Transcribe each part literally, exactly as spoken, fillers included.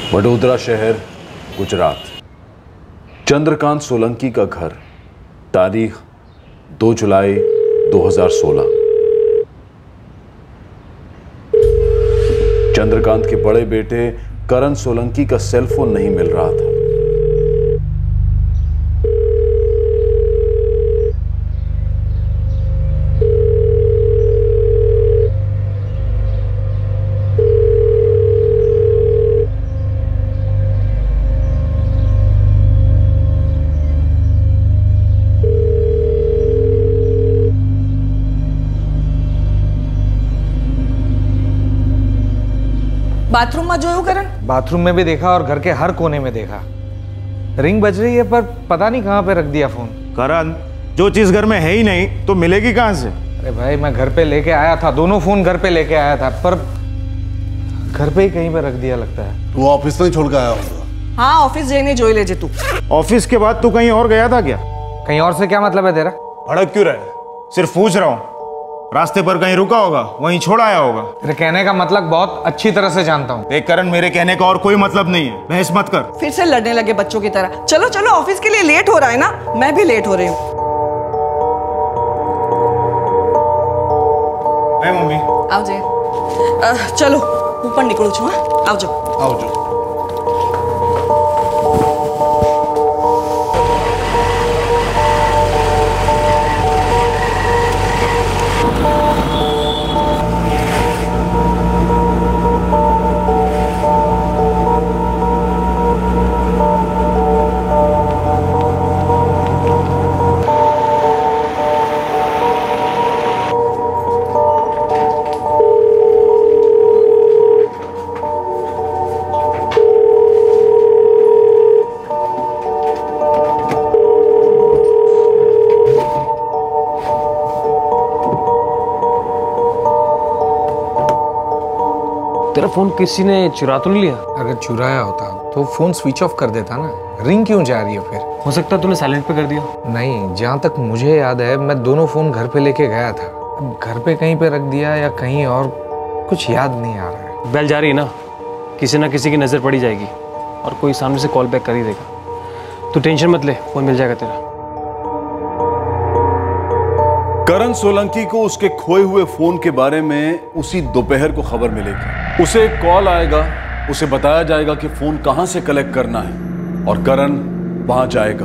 वडोदरा शहर, गुजरात। चंद्रकांत सोलंकी का घर, तारीख दो जुलाई दो हज़ार सोलह। चंद्रकांत के बड़े बेटे करण सोलंकी का सेलफोन नहीं मिल रहा था। बाथरूम में जोયું करण? बाथरूम में भी देखा और घर के हर कोने में देखा। रिंग बज रही है पर पता नहीं कहाँ पे रख दिया फोन। करण, जो चीज घर में है ही नहीं तो मिलेगी कहाँ से? अरे भाई मैं घर पे लेके आया था, दोनों फोन घर पे लेके आया था, पर घर पे ही कहीं पे रख दिया लगता है। तू ऑफिस नहीं छोड़ के आया होगा। हाँ, ऑफिस जाने जोई लेजे तू। ऑफिस के बाद तू कहीं और गया था क्या? कहीं और से क्या मतलब है तेरा? भड़क क्यों रहे? सिर्फ पूछ रहा हूँ। रास्ते पर कहीं रुका होगा, वहीं छोड़ आया होगा। तेरे कहने का मतलब बहुत अच्छी तरह से जानता हूँ। देख करण, मेरे कहने का और कोई मतलब नहीं है, बहस मत कर। फिर से लड़ने लगे बच्चों की तरह। चलो चलो, ऑफिस के लिए लेट हो रहा है ना, मैं भी लेट हो रही हूँ। मम्मी आओ जे। चलो ऊपर निकलू छू। हाँ, आओ जाओ आओ जाओ। तेरा फोन किसी ने चुरा तो नहीं लिया? अगर चुराया होता तो फोन स्विच ऑफ कर देता ना। रिंग क्यों जा रही है फिर? हो सकता है तूने साइलेंट पे कर दिया। नहीं, जहाँ तक मुझे याद है मैं दोनों फोन घर पे लेके गया था। अब घर पे कहीं पे रख दिया या कहीं और, कुछ याद नहीं आ रहा है। बेल जा रही है ना, किसी ना किसी की नजर पड़ी जाएगी और कोई सामने से कॉल बैक कर ही देगा। तू टेंशन मत ले, फोन मिल जाएगा तेरा। करण सोलंकी को उसके खोए हुए फोन के बारे में उसी दोपहर को खबर मिलेगी। उसे एक कॉल आएगा, उसे बताया जाएगा कि फोन कहां से कलेक्ट करना है और करण वहां जाएगा।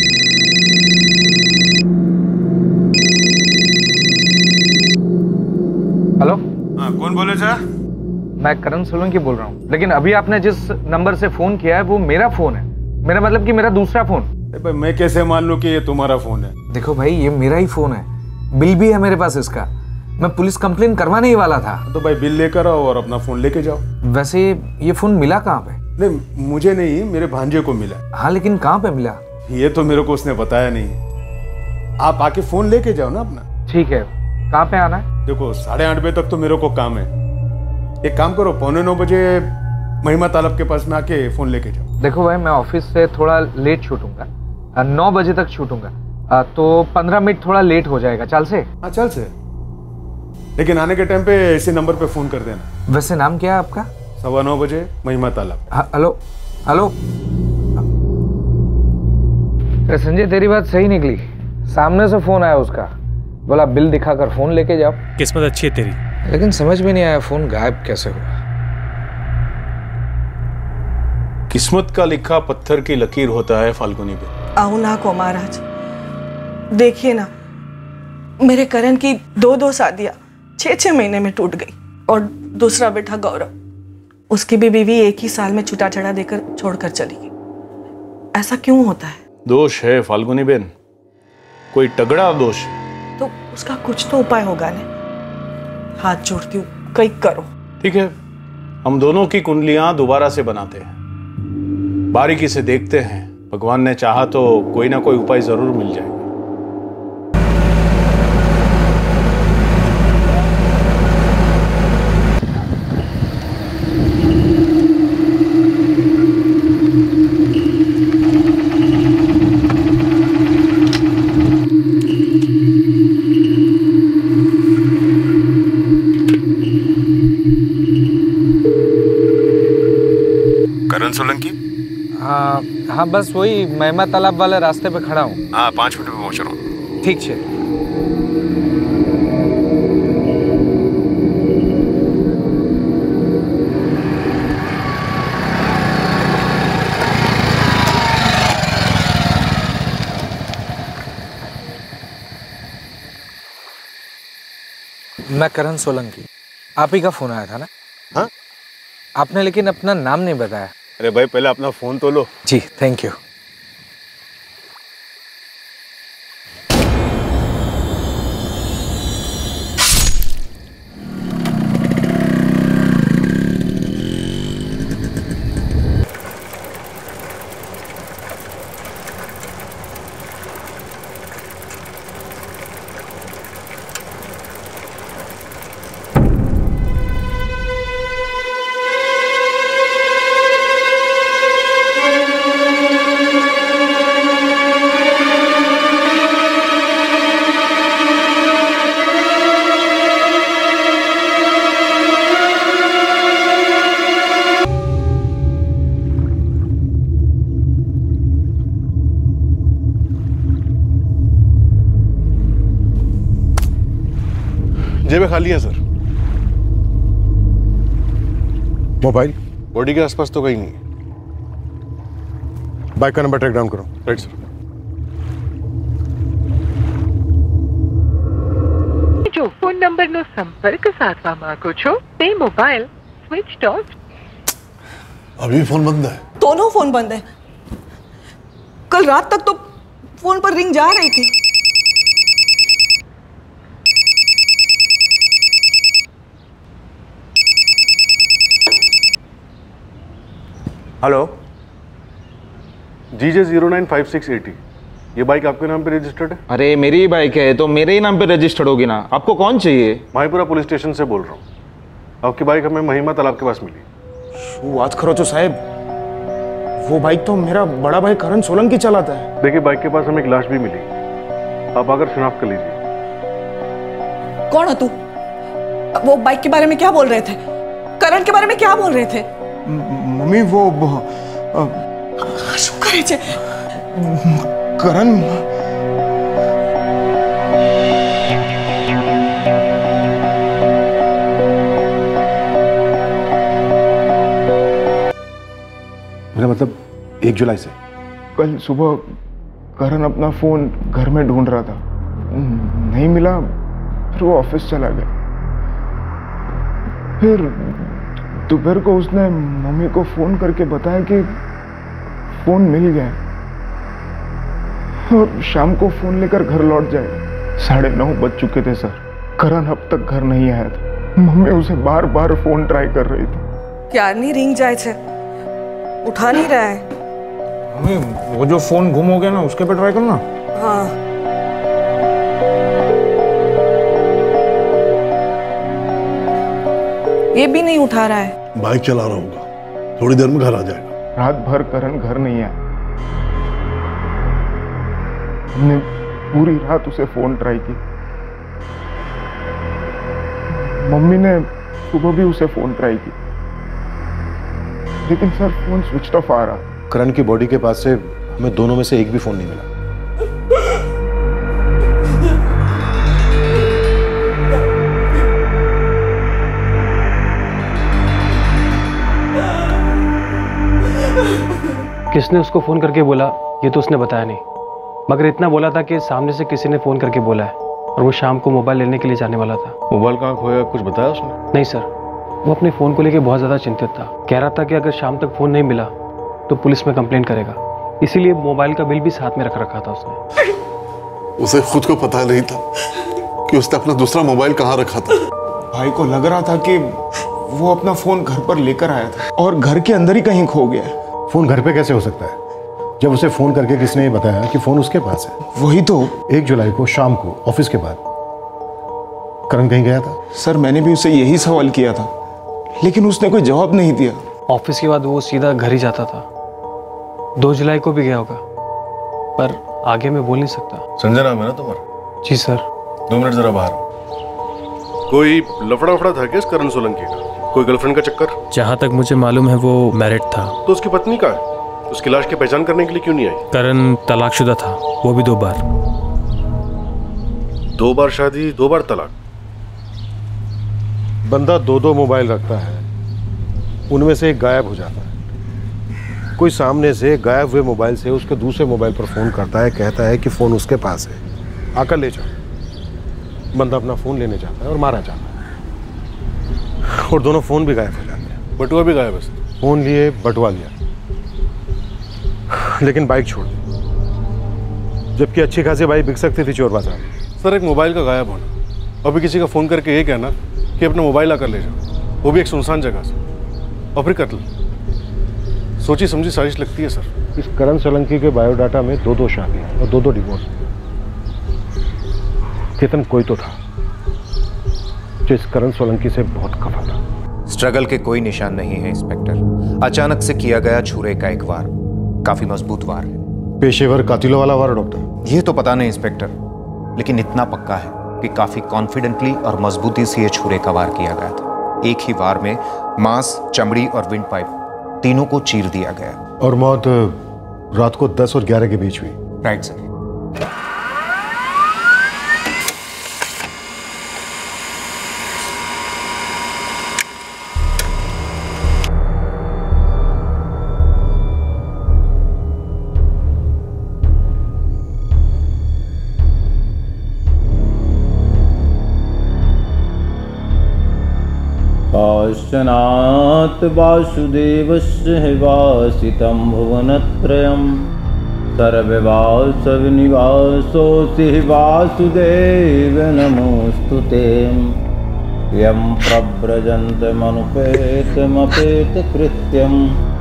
हेलो, हाँ, कौन बोले सर? मैं करण सोलंकी बोल रहा हूँ, लेकिन अभी आपने जिस नंबर से फोन किया है वो मेरा फोन है। मेरा मतलब कि मेरा दूसरा फोन। भाई मैं कैसे मान लूं कि ये तुम्हारा फोन है? देखो भाई, ये मेरा ही फोन है, बिल भी है मेरे पास इसका। मैं पुलिस कंप्लेन करवाने ही वाला था। तो भाई बिल लेकर आओ और अपना फोन लेके जाओ। वैसे ये फोन मिला कहाँ पे? नहीं, मुझे नहीं, मेरे भांजे को मिला। हाँ, लेकिन कहाँ पे मिला? ये तो मेरे को उसने बताया नहीं। आप आके फोन लेके जाओ ना अपना। ठीक है, कहाँ पे आना है? देखो, साढ़े आठ बजे तक तो मेरे को काम है। एक काम करो, पौने नौ बजे महिमा तालाब के पास में आके फोन लेके जाओ। देखो भाई, मैं ऑफिस से थोड़ा लेट छूटूंगा, नौ बजे तक छूटूंगा, तो पंद्रह मिनट थोड़ा लेट हो जाएगा। चल से? हाँ चल से, लेकिन आने के टाइम पे इसी नंबर पे फोन कर देना। वैसे नाम क्या है आपका? सवा नौ बजे महिमा तालाब। Hello hello. संजय, तेरी बात सही निकली। सामने से फोन आया उसका, बोला बिल दिखाकर फोन लेके जाओ। किस्मत अच्छी है तेरी। लेकिन समझ में नहीं आया फोन गायब कैसे हुआ। किस्मत का लिखा पत्थर की लकीर होता है फाल्गुनी पे। आओ ना को महाराज, देखिए ना, मेरे करण की दो दो शादियां छह छह महीने में टूट गई और दूसरा बेटा गौरव, उसकी भी बीवी एक ही साल में छुटा छड़ा देकर छोड़कर चली गई। ऐसा क्यों होता है? दोष है फाल्गुनी बेन, कोई तगड़ा दोष। तो उसका कुछ तो उपाय होगा ने। हाथ जोड़ती हूँ, कहीं करो। ठीक है, हम दोनों की कुंडलियां दोबारा से बनाते हैं, बारीकी से देखते हैं। भगवान ने चाहा तो कोई ना कोई उपाय जरूर मिल जाएगा। करण करण सोलंकी? हाँ हाँ, बस वही महिमा तालाब वाले रास्ते पे खड़ा हूँ। हाँ, पाँच मिनट में पहुँच रहा हूँ। ठीक है। मैं करण सोलंकी, आप ही का फोन आया था ना? हाँ? आपने लेकिन अपना नाम नहीं बताया। अरे भाई, पहले अपना फोन तो लो। जी थैंक यू। जेबें खाली हैं सर। मोबाइल बॉडी के आसपास तो कहीं नहीं। बाइक का नंबर ट्रैक डाउन करो। Right sir. जो फोन नंबर नो संपर्क साधवा मांगो छो ते मोबाइल स्विच ऑफ। अभी फोन बंद है। दोनों फोन बंद है। कल रात तक तो फोन पर रिंग जा रही थी। Hello G J zero nine five six eighty, ये बाइक आपके नाम पे रजिस्टर्ड है? अरे मेरी ही बाइक है तो मेरे ही नाम पे रजिस्टर्ड होगी ना। आपको कौन चाहिए? माहीपुरा पुलिस स्टेशन से बोल रहा हूँ। आपकी बाइक हमें महिमा तालाब के पास मिली। बात करो तो साहब, वो बाइक तो मेरा बड़ा भाई करण सोलंकी चलाता है। देखिए, बाइक के पास हमें एक लाश भी मिली। आप आकर शिनाख्त कर लीजिए। कौन हो तू? वो बाइक के बारे में क्या बोल रहे थे? करण के बारे में क्या बोल रहे थे? मम्मी वो शुक्र है जे करण मेरा मतलब एक जुलाई से। कल सुबह करण अपना फोन घर में ढूंढ रहा था, नहीं मिला, फिर वो ऑफिस चला गया। फिर दोपहर को उसने मम्मी को फोन करके बताया कि फोन मिल गया और शाम को फोन लेकर घर लौट जाएगा। साढ़े नौ बज चुके थे सर। करण अब तक घर नहीं आया था। मम्मी उसे बार बार फोन ट्राई कर रही थी। क्या नहीं रिंग जाए छे, उठा नहीं रहा है। मम्मी वो जो फोन गुम हो गया ना, उसके पे ट्राई करना। हाँ ये भी नहीं उठा रहा है। बाइक चला रहा होगा, थोड़ी देर में घर आ जाएगा। रात भर करण घर नहीं आया। हमने पूरी रात उसे फोन ट्राई की। मम्मी ने सुबह भी उसे फोन ट्राई की, लेकिन सर फोन स्विच ऑफ आ रहा। करण की बॉडी के पास से हमें दोनों में से एक भी फोन नहीं मिला। किसने उसको फ़ोन करके बोला ये तो उसने बताया नहीं, मगर इतना बोला था कि सामने से किसी ने फ़ोन करके बोला है और वो शाम को मोबाइल लेने के लिए जाने वाला था। मोबाइल कहाँ खोया, कुछ बताया उसने? नहीं सर, वो अपने फ़ोन को लेकर बहुत ज़्यादा चिंतित था। कह रहा था कि अगर शाम तक फ़ोन नहीं मिला तो पुलिस में कंप्लेंट करेगा, इसीलिए मोबाइल का बिल भी साथ में रख रखा था उसने। उसे खुद को पता नहीं था कि उसने अपना दूसरा मोबाइल कहाँ रखा था। भाई को लग रहा था कि वो अपना फोन घर पर लेकर आया था और घर के अंदर ही कहीं खो गया। फोन घर पे कैसे हो सकता है जब उसे फोन करके किसने बताया कि फोन उसके पास है? वही तो। एक जुलाई को शाम को ऑफिस के बाद करण कहीं गया था? सर मैंने भी उसे यही सवाल किया था, लेकिन उसने कोई जवाब नहीं दिया। ऑफिस के बाद वो सीधा घर ही जाता था। दो जुलाई को भी गया होगा, पर आगे मैं बोल नहीं सकता। संजय नाम है ना तुम्हारा? जी सर। दो मिनट जरा बाहर। कोई लफड़ा उफड़ा था क्या इस करण सोलंकी का? कोई गर्लफ्रेंड का चक्कर? जहाँ तक मुझे मालूम है वो मैरिड था। तो उसकी पत्नी कहाँ है? उसकी लाश की पहचान करने के लिए क्यों नहीं आई? करण तलाकशुदा था, वो भी दो बार। दो बार शादी, दो बार तलाक। बंदा दो दो मोबाइल रखता है, उनमें से एक गायब हो जाता है। कोई सामने से गायब हुए मोबाइल से उसके दूसरे मोबाइल पर फोन करता है, कहता है कि फोन उसके पास है, आकर ले जाओ। बंदा अपना फोन लेने जाता है और मारा जाता है, और दोनों फोन भी गायब हो जाते हैं। बटुआ भी गायब है। फोन लिए, बटुआ लिया, लेकिन बाइक छोड़ दी, जबकि अच्छी खासी बाइक बिक सकती थी चोर बाजार में। सर, एक मोबाइल का गायब होना, अभी किसी का फोन करके ये कहना कि अपना मोबाइल आकर ले जाओ, वो भी एक सुनसान जगह से, और फिर कत्ल। सोची समझी साजिश लगती है सर। इस करण सोलंकी के बायोडाटा में दो दो शादी और दो दो डिवोर्स। केतन कोई तो था जो इस करण सोलंकी से बहुत खफा था। स्ट्रगल के कोई निशान नहीं है इंस्पेक्टर। अचानक से किया गया छुरे का एक वार, काफी मजबूत वार है। पेशेवर कातिलों वाला वार डॉक्टर? ये तो पता नहीं इंस्पेक्टर, लेकिन इतना पक्का है कि काफी कॉन्फिडेंटली और मजबूती से ये छुरे का वार किया गया था। एक ही वार में मांस, चमड़ी और विंड पाइप तीनों को चीर दिया गया। और मौत रात को दस और ग्यारह के बीच हुई। Right sir. काश्चनात् वासुदेवस्य वासितं भुवनत्रयं सर्ववासविनिवासोऽसि वासुदेव नमोऽस्तुते। यं प्रव्रजन्तमनुपेतमपेतकृत्यं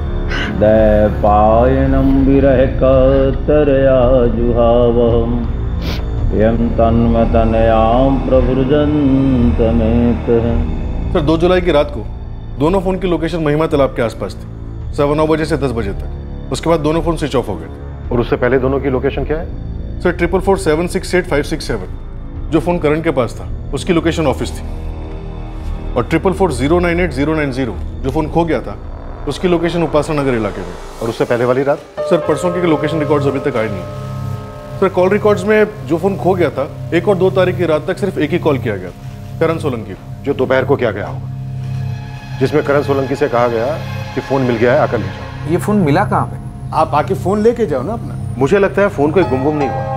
दैपायनं विरहकातरया जुहावहं यं तन्मतनयां प्रव्रजन्तमेतः। सर, दो जुलाई की रात को दोनों फोन की लोकेशन महिमा तालाब के आसपास थी, सवा नौ बजे से दस बजे तक। उसके बाद दोनों फोन स्विच ऑफ हो गए। और उससे पहले दोनों की लोकेशन क्या है? Sir, triple four seven six eight five six seven जो फोन करण के पास था उसकी लोकेशन ऑफिस थी, और triple four zero nine eight zero nine zero जो फोन खो गया था उसकी लोकेशन उपासना नगर इलाके में। और उससे पहले वाली रात? सर, परसों के लोकेशन रिकॉर्ड्स अभी तक आए नहीं। सर, कॉल रिकॉर्ड्स में जो फोन खो गया था, एक और दो तारीख की रात तक सिर्फ एक ही कॉल किया गया था, करण सोलंकी। जो दोपहर को क्या गया होगा, जिसमें करण सोलंकी से कहा गया कि फोन मिल गया है, आकर ले जाओ। ये फोन मिला कहाँ पे? आप आके फोन लेके जाओ ना अपना। मुझे लगता है फोन कोई गुम गुम नहीं हुआ,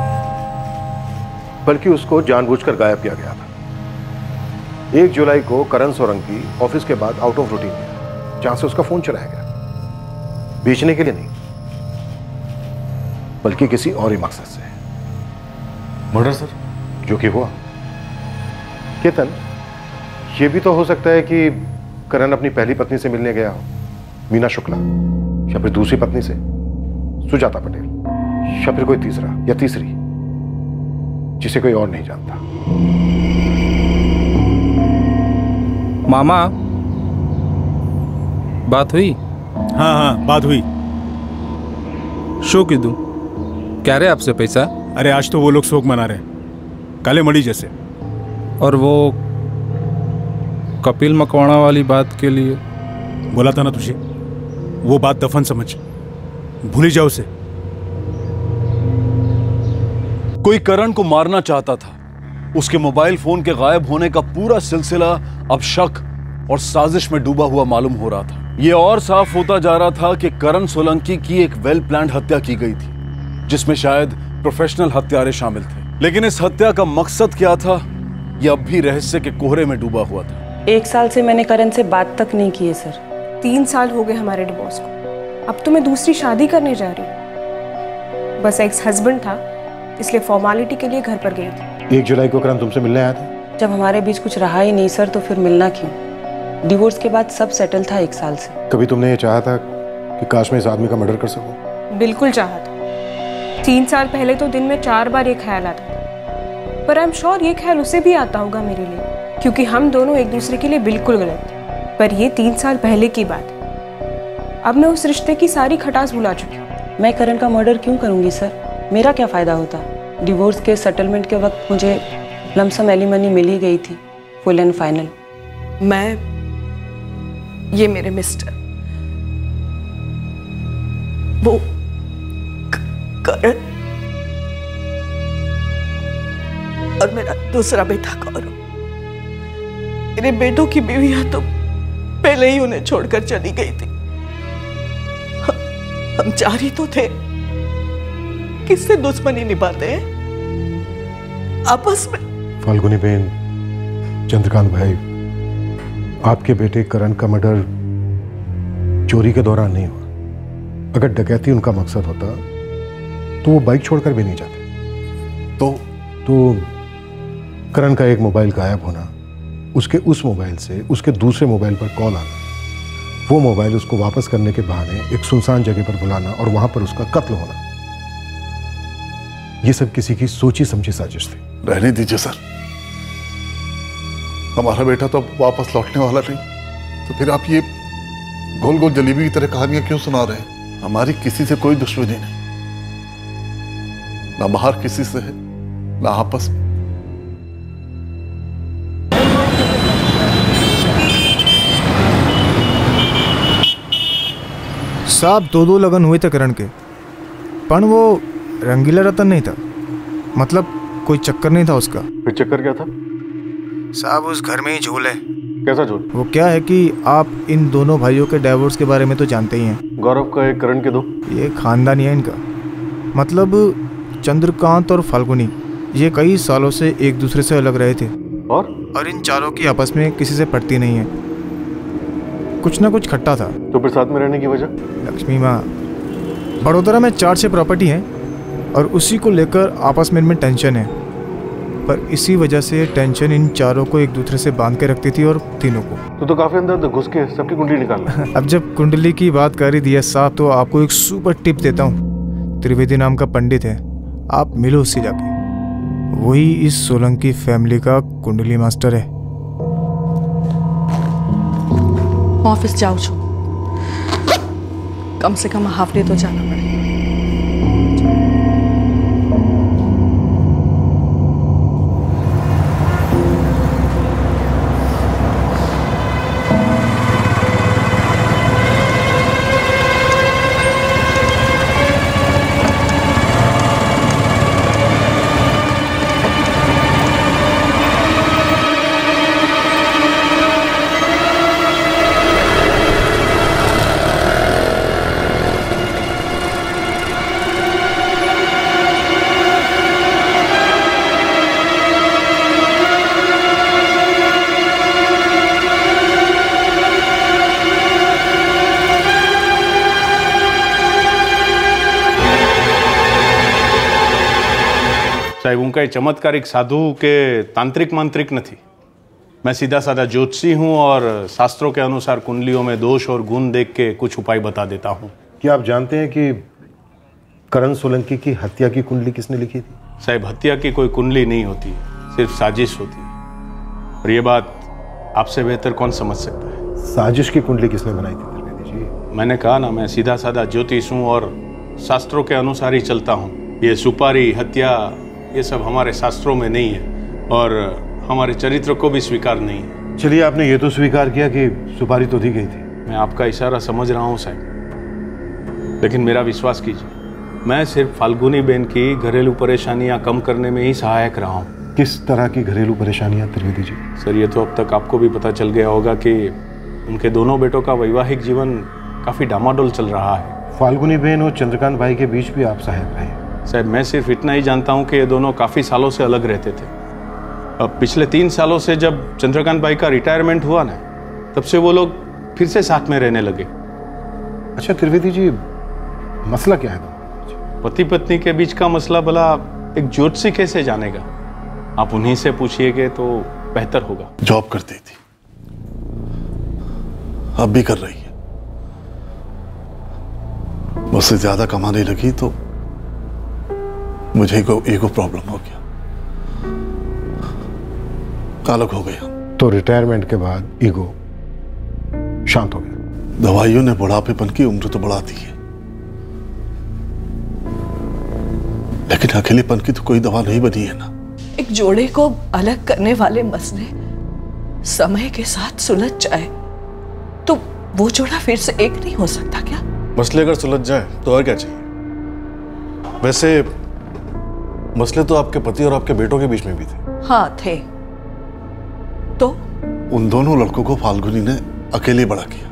बल्कि उसको जानबूझकर गायब किया गया था। एक जुलाई को करण सोलंकी ऑफिस के बाद आउट ऑफ रूटीन गया, जहां से उसका फोन चुराया गया, बेचने के लिए नहीं, बल्कि किसी और ही मकसद से। Murder sir? जो कि हुआ। केतन, ये भी तो हो सकता है कि करण अपनी पहली पत्नी से मिलने गया हो, मीना शुक्ला, या फिर दूसरी पत्नी से सुजाता पटेल, या फिर कोई तीसरा या तीसरी जिसे कोई और नहीं जानता। मामा, बात हुई? हाँ हाँ बात हुई। शो की दूं क्या रहे आपसे पैसा? अरे आज तो वो लोग शोक मना रहे हैं, काले मड़ी जैसे। और वो कपिल मकवाणा वाली बात के लिए बोला था ना तुझे, वो बात दफन समझ, भूल ही जाओ उसे। कोई करण को मारना चाहता था। उसके मोबाइल फोन के गायब होने का पूरा सिलसिला अब शक और साजिश में डूबा हुआ मालूम हो रहा था। यह और साफ होता जा रहा था कि करण सोलंकी की एक वेल प्लान्ड हत्या की गई थी, जिसमें शायद प्रोफेशनल हत्यारे शामिल थे। लेकिन इस हत्या का मकसद क्या था, यह अब भी रहस्य के कोहरे में डूबा हुआ था। एक साल से मैंने करण से बात तक नहीं की है सर। तीन साल हो गए हमारे डिवोर्स को, अब तो मैं दूसरी शादी करने जा रही हूँ। बस एक्स हस्बैंड था, इसलिए फॉर्मेलिटी के लिए घर पर गई थी। एक जुलाई को करण तुमसे मिलने आया था? जब हमारे बीच कुछ रहा ही नहीं सर, तो फिर मिलना क्यों? डिवोर्स के बाद सब सेटल था एक साल से। कभी तुमने ये चाहा था कि काश मैं इस आदमी का मर्डर कर सकूं? बिल्कुल चाहा था। तीन साल पहले तो दिन में चार बार ये ख्याल आता था, पर आई एम श्योर ये ख्याल उसे भी आता होगा मेरे लिए, क्योंकि हम दोनों एक दूसरे के लिए बिल्कुल गलत थे। पर ये तीन साल पहले की बात है। अब मैं उस रिश्ते की सारी खटास भुला चुकी हूँ। मैं करण का मर्डर क्यों करूँगी सर? मेरा क्या फ़ायदा होता? डिवोर्स के सेटलमेंट के वक्त मुझे लमसम एलिमनी मिल ही गई थी, फुल एंड फाइनल। मैं ये मेरे मिस्टर, वो करण, और मेरा दूसरा बेटा गौरव। मेरे बेटों की बीवियां तो पहले ही उन्हें छोड़कर चली गई थी। हम चार ही तो थे, किससे दुश्मनी निभाते हैं आपस में। फाल्गुनी बहन, चंद्रकांत भाई, आपके बेटे करण का मर्डर चोरी के दौरान नहीं हुआ। अगर डकैती उनका मकसद होता तो वो बाइक छोड़कर भी नहीं जाते। तो तो करण का एक मोबाइल गायब होना, उसके उस मोबाइल से उसके दूसरे मोबाइल पर कॉल आना, वो मोबाइल उसको वापस करने के बहाने एक सुनसान जगह पर बुलाना और वहां पर उसका कत्ल होना, ये सब किसी की सोची समझी साजिश थी। रहने दीजिए सर, हमारा बेटा तो अब वापस लौटने वाला नहीं, तो फिर आप ये गोल गोल जलेबी की तरह कहानियां क्यों सुना रहे हैं? हमारी किसी से कोई दुश्मनी नहीं, ना बाहर किसी से है, ना आपस में। साहब दो दो लगन हुए थे करण के, पण वो रंगीला रतन नहीं था, मतलब कोई चक्कर नहीं था उसका। फिर चक्कर क्या था? साहब उस घर में ही झोल है। कैसा झोल? वो क्या है कि आप इन दोनों भाइयों के डाइवोर्स के बारे में तो जानते ही हैं। गौरव का एक, करण के दो। ये खानदानी है इनका, मतलब चंद्रकांत और फाल्गुनी ये कई सालों से एक दूसरे से अलग रहे थे, और और इन चारों की आपस में किसी से पटती नहीं है, कुछ ना कुछ खट्टा था। तो फिर साथ में रहने की वजह? लक्ष्मी माँ, बड़ोदरा में चार छह प्रॉपर्टी हैं और उसी को लेकर आपस में इनमें टेंशन है, पर इसी वजह से टेंशन इन चारों को एक दूसरे से बांध के रखती थी और तीनों को। तो तो काफी अंदर घुस के सबकी कुंडली निकालना। अब जब कुंडली की बात कर ही दिया साहब, तो आपको एक सुपर टिप देता हूँ। त्रिवेदी नाम का पंडित है, आप मिलो उससे जाके, वही इस सोलंकी फैमिली का कुंडली मास्टर है। ऑफिस जाओ छो, कम से कम हाफ डे तो जाना पड़ेगा। साहब उनका ये चमत्कारिक साधु के तांत्रिक मांत्रिक नहीं, मैं सीधा साधा ज्योतिषी हूँ और शास्त्रों के अनुसार कुंडलियों में दोष और गुण देख के कुछ उपाय बता देता हूँ। क्या आप जानते हैं कि करण सोलंकी की हत्या की कुंडली किसने लिखी थी? साहब हत्या की कोई कुंडली नहीं होती है, सिर्फ साजिश होती है, और ये बात आपसे बेहतर कौन समझ सकता है? साजिश की कुंडली किसने बनाई थी त्रिवेदी जी? मैंने कहा ना, मैं सीधा साधा ज्योतिष हूँ और शास्त्रों के अनुसार ही चलता हूँ। ये सुपारी, हत्या, ये सब हमारे शास्त्रों में नहीं है और हमारे चरित्र को भी स्वीकार नहीं है। चलिए, आपने ये तो स्वीकार किया कि सुपारी तो दी गई थी। मैं आपका इशारा समझ रहा हूँ साहब, लेकिन मेरा विश्वास कीजिए, मैं सिर्फ फाल्गुनी बहन की घरेलू परेशानियाँ कम करने में ही सहायक रहा हूँ। किस तरह की घरेलू परेशानियाँ त्रिवेदी जी? सर ये तो अब तक आपको भी पता चल गया होगा कि उनके दोनों बेटों का वैवाहिक जीवन काफ़ी डामाडोल चल रहा है। फाल्गुनी बहन और चंद्रकांत भाई के बीच भी आप सहायक रहे? साहब मैं सिर्फ इतना ही जानता हूँ कि ये दोनों काफ़ी सालों से अलग रहते थे। अब पिछले तीन सालों से जब चंद्रकांत भाई का रिटायरमेंट हुआ ना, तब से वो लोग फिर से साथ में रहने लगे। अच्छा त्रिवेदी जी, मसला क्या है? पति पत्नी के बीच का मसला भला एक ज्योतिषी कैसे जानेगा? आप उन्हीं से पूछिएगा तो बेहतर होगा। जॉब करती थी, अब भी कर रही है, मुझसे ज्यादा कमाने लगी तो मुझे ईगो ईगो प्रॉब्लम हो गया, अलग हो गया। तो रिटायरमेंट के बाद ईगो शांत हो गया? दवाइयों ने बुढ़ापेपन की उम्र तो बढ़ा दी है, लेकिन अकेलेपन की तो कोई दवा नहीं बनी है ना। एक जोड़े को अलग करने वाले मसले समय के साथ सुलझ जाए तो वो जोड़ा फिर से एक नहीं हो सकता क्या? मसले अगर सुलझ जाए तो और क्या चाहिए? वैसे मसले तो आपके पति और आपके बेटों के बीच में भी थे। हाँ थे। तो उन दोनों लड़कों को फाल्गुनी ने अकेले बड़ा किया।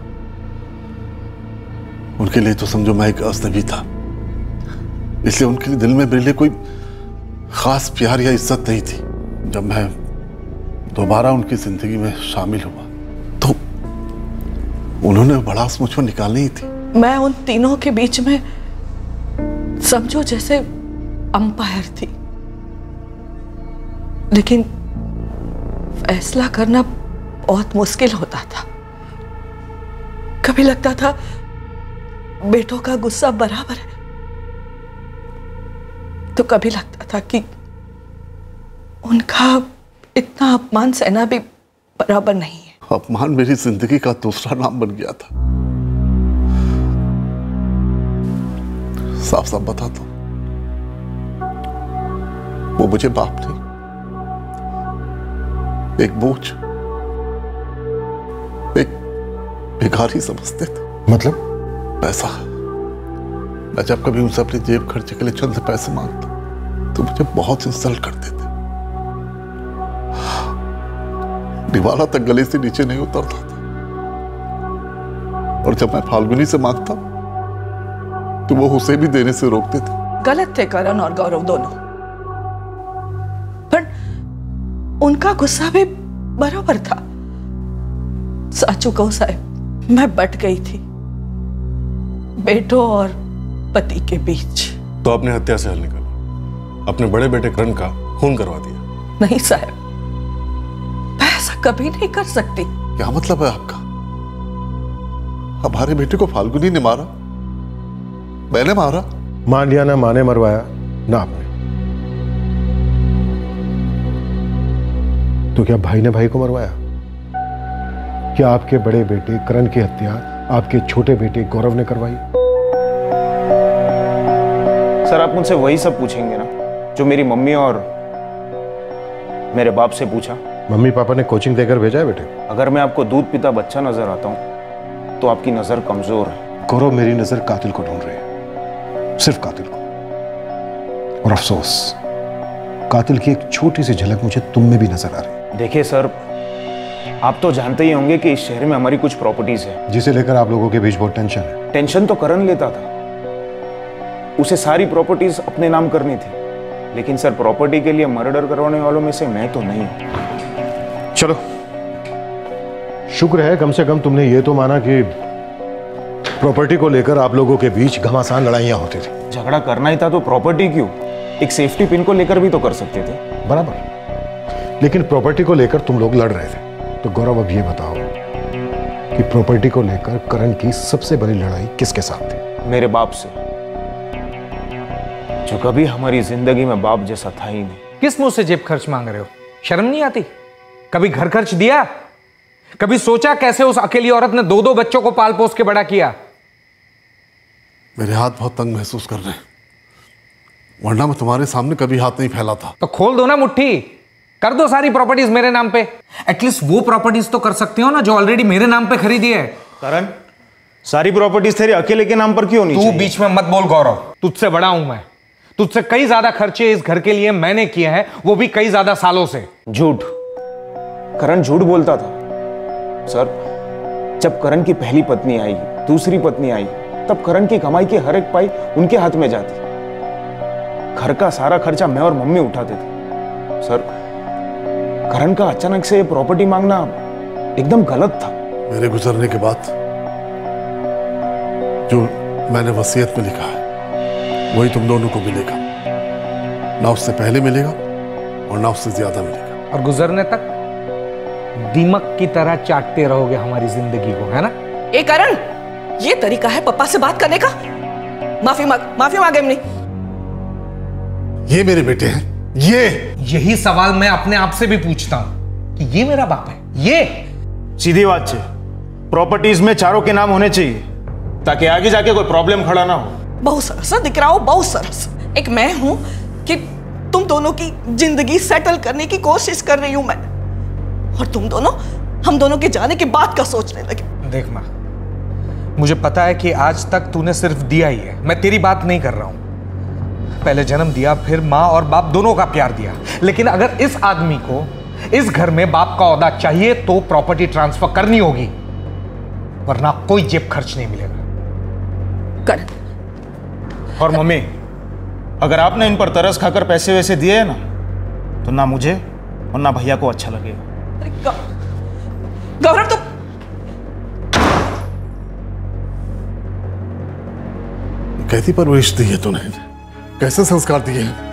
उनके लिए तो समझो मैं एक अजनबी था, इसलिए उनके दिल में मेरे लिए कोई खास प्यार या इज्जत नहीं थी। जब मैं दोबारा उनकी जिंदगी में शामिल हुआ तो उन्होंने भड़ास मुझको निकालनी ही थी। मैं उन तीनों के बीच में समझो जैसे अंपायर थी, लेकिन फैसला करना बहुत मुश्किल होता था। कभी लगता था बेटों का गुस्सा बराबर है, तो कभी लगता था कि उनका इतना अपमान सहना भी बराबर नहीं है। अपमान मेरी जिंदगी का दूसरा नाम बन गया था। साफ साफ बता दो, वो मुझे बाप नहीं, एक बोझ, एक भिखारी समझते थे। मतलब? पैसा। मैं जब कभी उनसे अपनी जेब खर्चे के लिए चंद पैसे मांगता तो मुझे बहुत इंसल्ट करते थे। दीवाला तक गले से नीचे नहीं उतरता था। और जब मैं फाल्गुनी से मांगता तो वो उसे भी देने से रोकते थे। गलत थे करण और गौरव दोनों, पर उनका गुस्सा भी बराबर था। साचू कहूं साहब, मैं बट गई थी बेटों और पति के बीच। तो आपने हत्या से हल निकाला, अपने बड़े बेटे करण का खून करवा दिया। नहीं साहब, मैं ऐसा कभी नहीं कर सकती। क्या मतलब है आपका? हमारे बेटे को फाल्गुनी ने मारा, मैंने मारा? मान लिया ना माने मरवाया ना आपने, तो क्या भाई ने भाई को मरवाया? क्या आपके बड़े बेटे करण की हत्या आपके छोटे बेटे गौरव ने करवाई? सर आप मुझसे वही सब पूछेंगे ना जो मेरी मम्मी और मेरे बाप से पूछा? मम्मी पापा ने कोचिंग देकर भेजा है बेटे? अगर मैं आपको दूध पीता बच्चा नजर आता हूं तो आपकी नजर कमजोर है। गौरव मेरी नजर कातिल को ढूंढ रहे हैं, सिर्फ कातिल को। और अफसोस, कातिल की एक छोटी सी झलक मुझे तुम में भी नजर आ रही। देखिए सर, आप तो जानते ही होंगे कि इस शहर में हमारी कुछ प्रॉपर्टीज है जिसे लेकर आप लोगों के बीच बहुत टेंशन है। टेंशन तो करण लेता था, उसे सारी प्रॉपर्टीज अपने नाम करनी थी, लेकिन सर प्रॉपर्टी के लिए मर्डर करवाने वालों में से मैं तो नहीं हूं। चलो, शुक्र है कम से कम तुमने ये तो माना कि प्रॉपर्टी को लेकर आप लोगों के बीच घमासान लड़ाइयां होती थी। झगड़ा करना ही था तो प्रॉपर्टी क्यों, एक सेफ्टी पिन को लेकर भी तो कर सकते थे। बराबर, लेकिन प्रॉपर्टी को लेकर तुम लोग लड़ रहे थे। तो गौरव अब ये बताओ कि प्रॉपर्टी को लेकर करण की सबसे बड़ी लड़ाई किसके साथ थी? मेरे बाप से, जो कभी हमारी जिंदगी में बाप जैसा था ही नहीं। किस मुंह से जेब खर्च मांग रहे हो? शर्म नहीं आती? कभी घर खर्च दिया? कभी सोचा कैसे उस अकेली औरत ने दो दो बच्चों को पाल पोस के बड़ा किया? मेरे हाथ बहुत तंग महसूस कर रहे हैं, वरना मैं तुम्हारे सामने कभी हाथ नहीं फैला था। तो खोल दो ना मुट्ठी, कर दो सारी प्रॉपर्टीज मेरे नाम पे। एटलीस्ट वो प्रॉपर्टीज तो कर सकते हो ना जो ऑलरेडी मेरे नाम पे खरीदी है। करण, सारी प्रॉपर्टीज तेरे अकेले के नाम पर क्यों नहीं? तू बीच में मत बोल गौरव, तुझसे बड़ा हूं मैं। तुझसे कई ज्यादा खर्चे इस घर के लिए मैंने किए हैं, वो भी कई ज्यादा सालों से। झूठ, करण झूठ बोलता था सर। जब करण की पहली पत्नी आई, दूसरी पत्नी आई, तब करण की कमाई की हर एक पाई उनके हाथ में जाती। घर का सारा खर्चा मैं और मम्मी उठाते थे। सर, करण का अचानक से प्रॉपर्टी मांगना एकदम गलत था। मेरे गुजरने के बाद जो मैंने वसीयत में लिखा है वही तुम दोनों को मिलेगा, ना उससे पहले मिलेगा और ना उससे ज्यादा मिलेगा। और गुजरने तक दीमक की तरह चाटते रहोगे हमारी जिंदगी को, है ना? ए करण, ये तरीका है पप्पा से बात करने का? माफी मांग, माफी मांगे हमने। ये मेरे बेटे हैं, ये यही सवाल मैं अपने आप से भी पूछता हूं कि ये मेरा बाप है। ये सीधी बात है, प्रॉपर्टीज में चारों के नाम होने चाहिए ताकि आगे जाके कोई प्रॉब्लम खड़ा ना हो। बहुत सरस दिख रहा हो, बहुत सरस। एक मैं हूं कि तुम दोनों की जिंदगी सेटल करने की कोशिश कर रही हूं मैं, और तुम दोनों हम दोनों के जाने के बाद का सोचने लगे। देख मां, मुझे पता है कि आज तक तूने सिर्फ दिया ही है। मैं तेरी बात नहीं कर रहा हूं। पहले जन्म दिया, फिर मां और बाप दोनों का प्यार दिया। लेकिन अगर इस आदमी को इस घर में बाप का ओहदा चाहिए तो प्रॉपर्टी ट्रांसफर करनी होगी, वरना कोई जेब खर्च नहीं मिलेगा। कर। और मम्मी, अगर आपने इन पर तरस खाकर पैसे वैसे दिए हैं ना, तो ना मुझे और ना भैया को अच्छा लगेगा। अरे गौरव, तो कैसी परवरिश दी है तूने? कैसे संस्कार दिए हैं?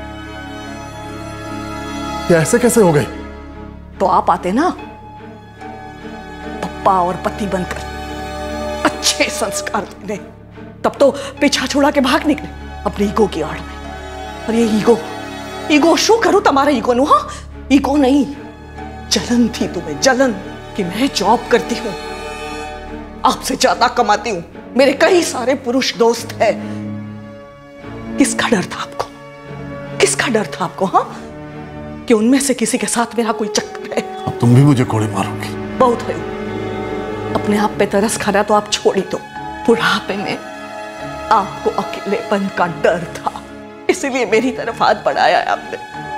ये ऐसे कैसे हो गए? तो आप आते ना पप्पा और पति बनकर अच्छे संस्कार देने, तब तो पीछा छोड़ा के भाग निकले अपने ईगो की आड़ में। और ये ईगो ईगो शू करूं तुम्हारा ईगो नु? हाँ, ईगो नहीं, जलन थी तुम्हें, जलन कि मैं जॉब करती हूं, आपसे ज्यादा कमाती हूं, मेरे कई सारे पुरुष दोस्त हैं। किसका डर था आपको? किसका डर था आपको? हाँ, कि उनमें से किसी के साथ मेरा कोई चक्कर है। अब तुम भी मुझे कोड़े मारोगी। बहुत है। अपने आप पे तरस खाना तो आप छोड़ ही दो। बुढ़ापे में आपको अकेलेपन का डर था, इसीलिए मेरी तरफ हाथ बढ़ाया है आपने,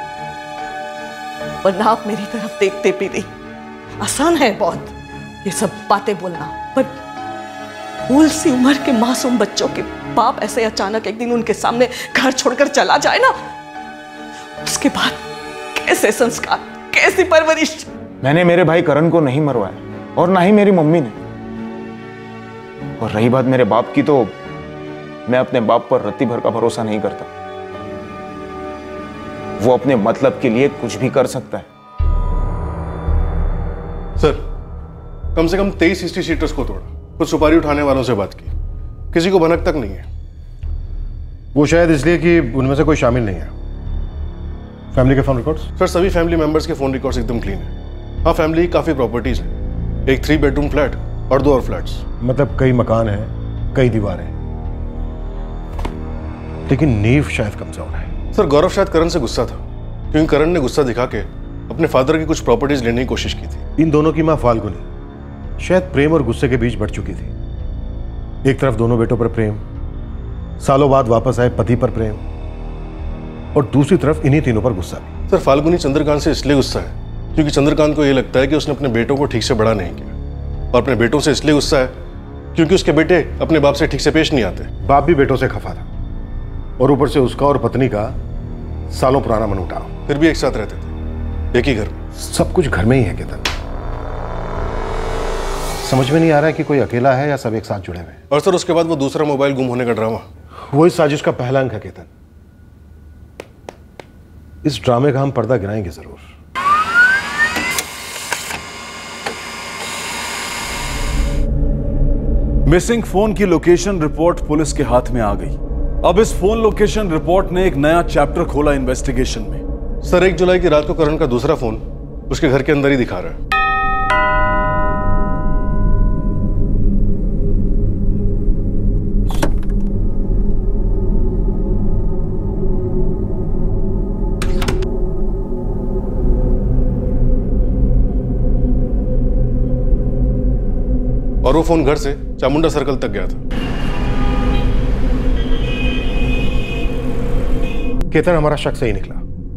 वरना आप मेरी तरफ देखते भी नहीं। आसान है बहुत ये सब बातें बोलना, पर फूल सी उम्र के मासूम बच्चों के बाप ऐसे अचानक एक दिन उनके सामने घर छोड़कर चला जाए ना, उसके बाद कैसे संस्कार, कैसी परवरिश। मैंने मेरे भाई करण को नहीं मरवाया और ना ही मेरी मम्मी ने। और रही बात मेरे बाप की, तो मैं अपने बाप पर रत्ती भर का भरोसा नहीं करता। वो अपने मतलब के लिए कुछ भी कर सकता है। सर, कम से कम तेईस हिस्ट्री शीटर्स को तोड़ा, कुछ सुपारी उठाने वालों से बात की, किसी को भनक तक नहीं है। वो शायद इसलिए कि उनमें से कोई शामिल नहीं है। फैमिली के फोन रिकॉर्ड्स? सर, सभी फैमिली मेंबर्स के फोन रिकॉर्ड्स एकदम क्लीन है। हाँ, फैमिली की काफी प्रॉपर्टीज है, एक थ्री बेडरूम फ्लैट और दो और फ्लैट्स। मतलब कई मकान हैं, कई दीवारें, लेकिन नींव शायद कमजोर है। सर, गौरव शायद करण से गुस्सा था, क्योंकि करण ने गुस्सा दिखा के अपने फादर की कुछ प्रॉपर्टीज लेने की कोशिश की थी। इन दोनों की मां फाल्गुनी शायद प्रेम और गुस्से के बीच बढ़ चुकी थी। एक तरफ दोनों बेटों पर प्रेम, सालों बाद वापस आए पति पर प्रेम, और दूसरी तरफ इन्हीं तीनों पर गुस्सा भी। सर, फाल्गुनी चंद्रकांत से इसलिए गुस्सा है क्योंकि चंद्रकांत को यह लगता है कि उसने अपने बेटों को ठीक से बड़ा नहीं किया, और अपने बेटों से इसलिए गुस्सा है क्योंकि उसके बेटे अपने बाप से ठीक से पेश नहीं आते। बाप भी बेटों से खफा था, और ऊपर से उसका और पत्नी का सालों पुराना मनमुटाव। फिर भी एक साथ रहते थे, एक ही घर में। सब कुछ घर में ही है केतन। समझ में नहीं आ रहा है कि कोई अकेला है या सब एक साथ जुड़े हुए हैं। और सर, उसके बाद वो दूसरा मोबाइल गुम होने का ड्रामा, वो इस साजिश का पहला अंक है केतन। इस ड्रामे का हम पर्दा गिराएंगे जरूर। मिसिंग फोन की लोकेशन रिपोर्ट पुलिस के हाथ में आ गई। अब इस फोन लोकेशन रिपोर्ट ने एक नया चैप्टर खोला इन्वेस्टिगेशन में। सर, एक जुलाई की रात को करण का दूसरा फोन उसके घर के अंदर ही दिखा रहा है। और वो फोन घर से चामुंडा सर्कल तक गया था। केतन, हमारा शक सही निकला।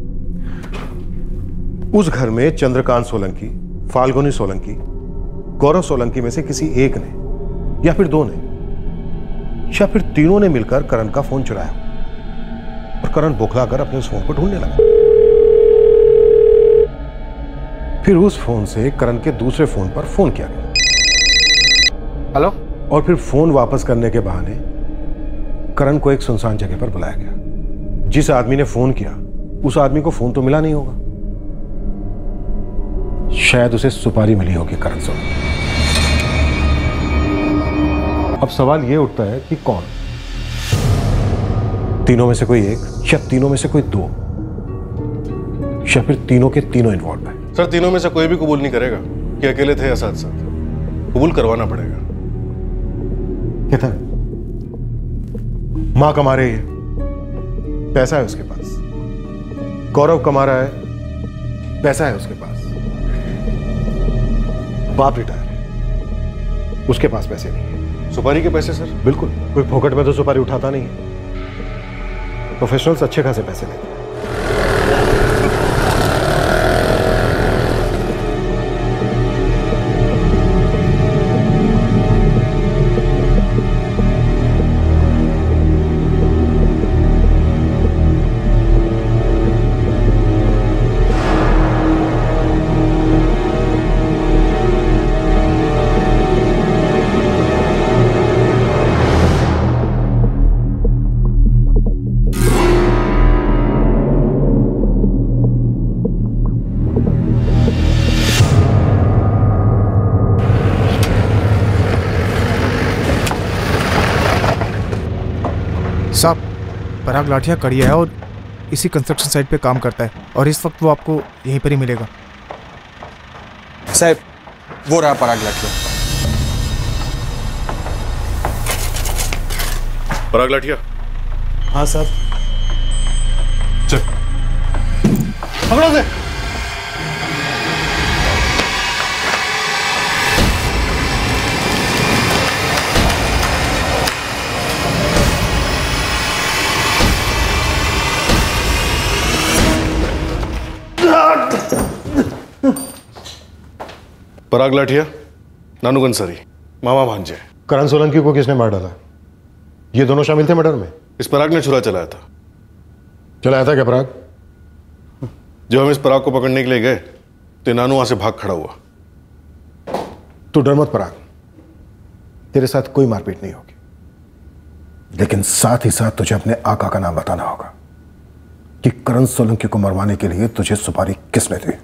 उस घर में चंद्रकांत सोलंकी, फाल्गुनी सोलंकी, गौरव सोलंकी में से किसी एक ने, या फिर दो ने, या फिर तीनों ने मिलकर करण का फोन चुराया और करण बौखलाकर अपने उस फोन को ढूंढने लगा। फिर उस फोन से करण के दूसरे फोन पर फोन किया गया। हेलो। और फिर फोन वापस करने के बहाने करण को एक सुनसान जगह पर बुलाया गया। जिस आदमी ने फोन किया उस आदमी को फोन तो मिला नहीं होगा, शायद उसे सुपारी मिली होगी करण से। अब सवाल यह उठता है कि कौन? तीनों में से कोई एक, या तीनों में से कोई दो, या फिर तीनों के तीनों इन्वॉल्व है। सर, तीनों में से कोई भी कबूल नहीं करेगा कि अकेले थे या साथ साथ। कबूल करवाना पड़ेगा। केतन, मां कमा रही है, पैसा है उसके पास। गौरव कमा रहा है, पैसा है उसके पास। बाप रिटायर है, उसके पास पैसे नहीं है। सुपारी के पैसे सर? बिल्कुल, कोई फोकट में तो सुपारी उठाता नहीं है। प्रोफेशनल्स अच्छे खासे पैसे लेते हैं। साहब, पराग लाठिया कड़िया है और इसी कंस्ट्रक्शन साइट पे काम करता है और इस वक्त वो आपको यहीं पर ही मिलेगा। साहब, वो रहा पराग लाठिया। पराग लाठिया? हाँ साहब। चल पकड़ो से। पराग लाठिया, नानू कंसारी, मामा भांजे। करण सोलंकी को किसने मार डाला? ये दोनों शामिल थे मर्डर में? इस पराग ने छुरा चलाया था। चलाया था क्या पराग? जब हम इस पराग को पकड़ने के लिए गए तो नानू वहां से भाग खड़ा हुआ। तू डर मत पराग, तेरे साथ कोई मारपीट नहीं होगी, लेकिन साथ ही साथ तुझे अपने आका का नाम बताना होगा कि करण सोलंकी को मरवाने के लिए तुझे सुपारी किसने दी।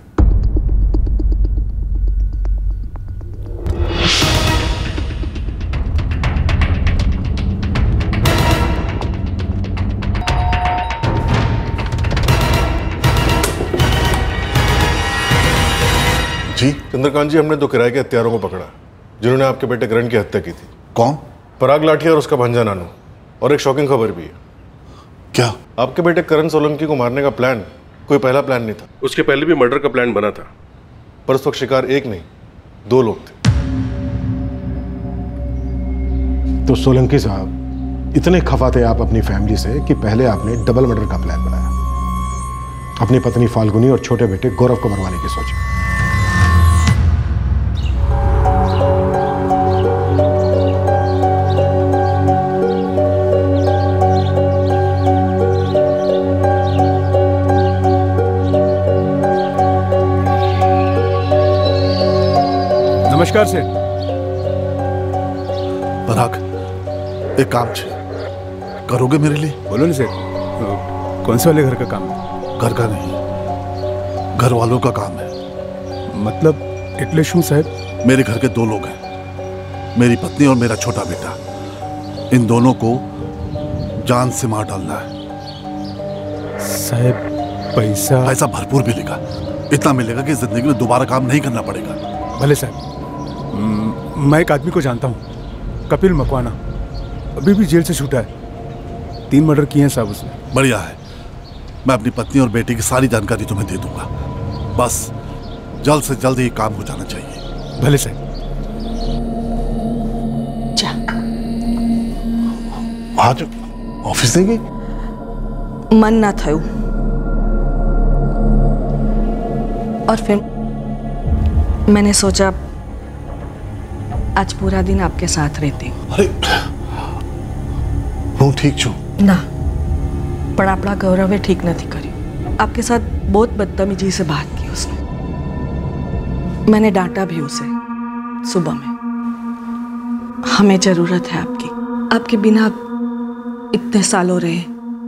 जी चंद्रकांत जी, हमने दो किराए के हत्यारों को पकड़ा जिन्होंने आपके बेटे करण की हत्या की थी। कौन? पराग लाठिया और उसका भांजा नानू। और एक शॉकिंग खबर भी है। क्या? आपके बेटे करण सोलंकी को मारने का प्लान कोई पहला प्लान नहीं था। उसके पहले भी मर्डर का प्लान बना था, पर उस वक्त शिकार एक नहीं दो लोग थे। तो सोलंकी साहब, इतने खफा थे आप अपनी फैमिली से कि पहले आपने डबल मर्डर का प्लान बनाया। अपनी पत्नी फाल्गुनी और छोटे बेटे गौरव को मरवाने की सोची। नमस्कार सेठ। पराग, एक काम छे करोगे मेरे लिए? बोलो ना सेठ, कौन से वाले घर का काम है? घर का नहीं, घर वालों का काम है। मतलब इतने शू साहब? मेरे घर के दो लोग हैं, मेरी पत्नी और मेरा छोटा बेटा। इन दोनों को जान से मार डालना है। साहब पैसा? पैसा भरपूर मिलेगा, इतना मिलेगा कि जिंदगी में दोबारा काम नहीं करना पड़ेगा। भले साहब। मैं एक आदमी को जानता हूँ, कपिल मकवाना, अभी भी जेल से छूटा है। तीन मर्डर किए हैं साहब उसने। बढ़िया है, मैं अपनी पत्नी और बेटे की सारी जानकारी तुम्हें दे दूंगा। बस जल्द से जल्द ये काम हो जाना चाहिए। भले साहब। आज ऑफिस नहीं गई? मन ना थयु और फिर मैंने सोचा आज पूरा दिन आपके साथ रहती हूँ। अरे हूँ ठीक छू ना, पर आपड़ा गौरवे ठीक नहीं करी। आपके साथ बहुत बदतमीजी से बात की उसने। मैंने डांटा भी उसे सुबह में। हमें जरूरत है आपकी, आपके बिना इतने सालों रहे।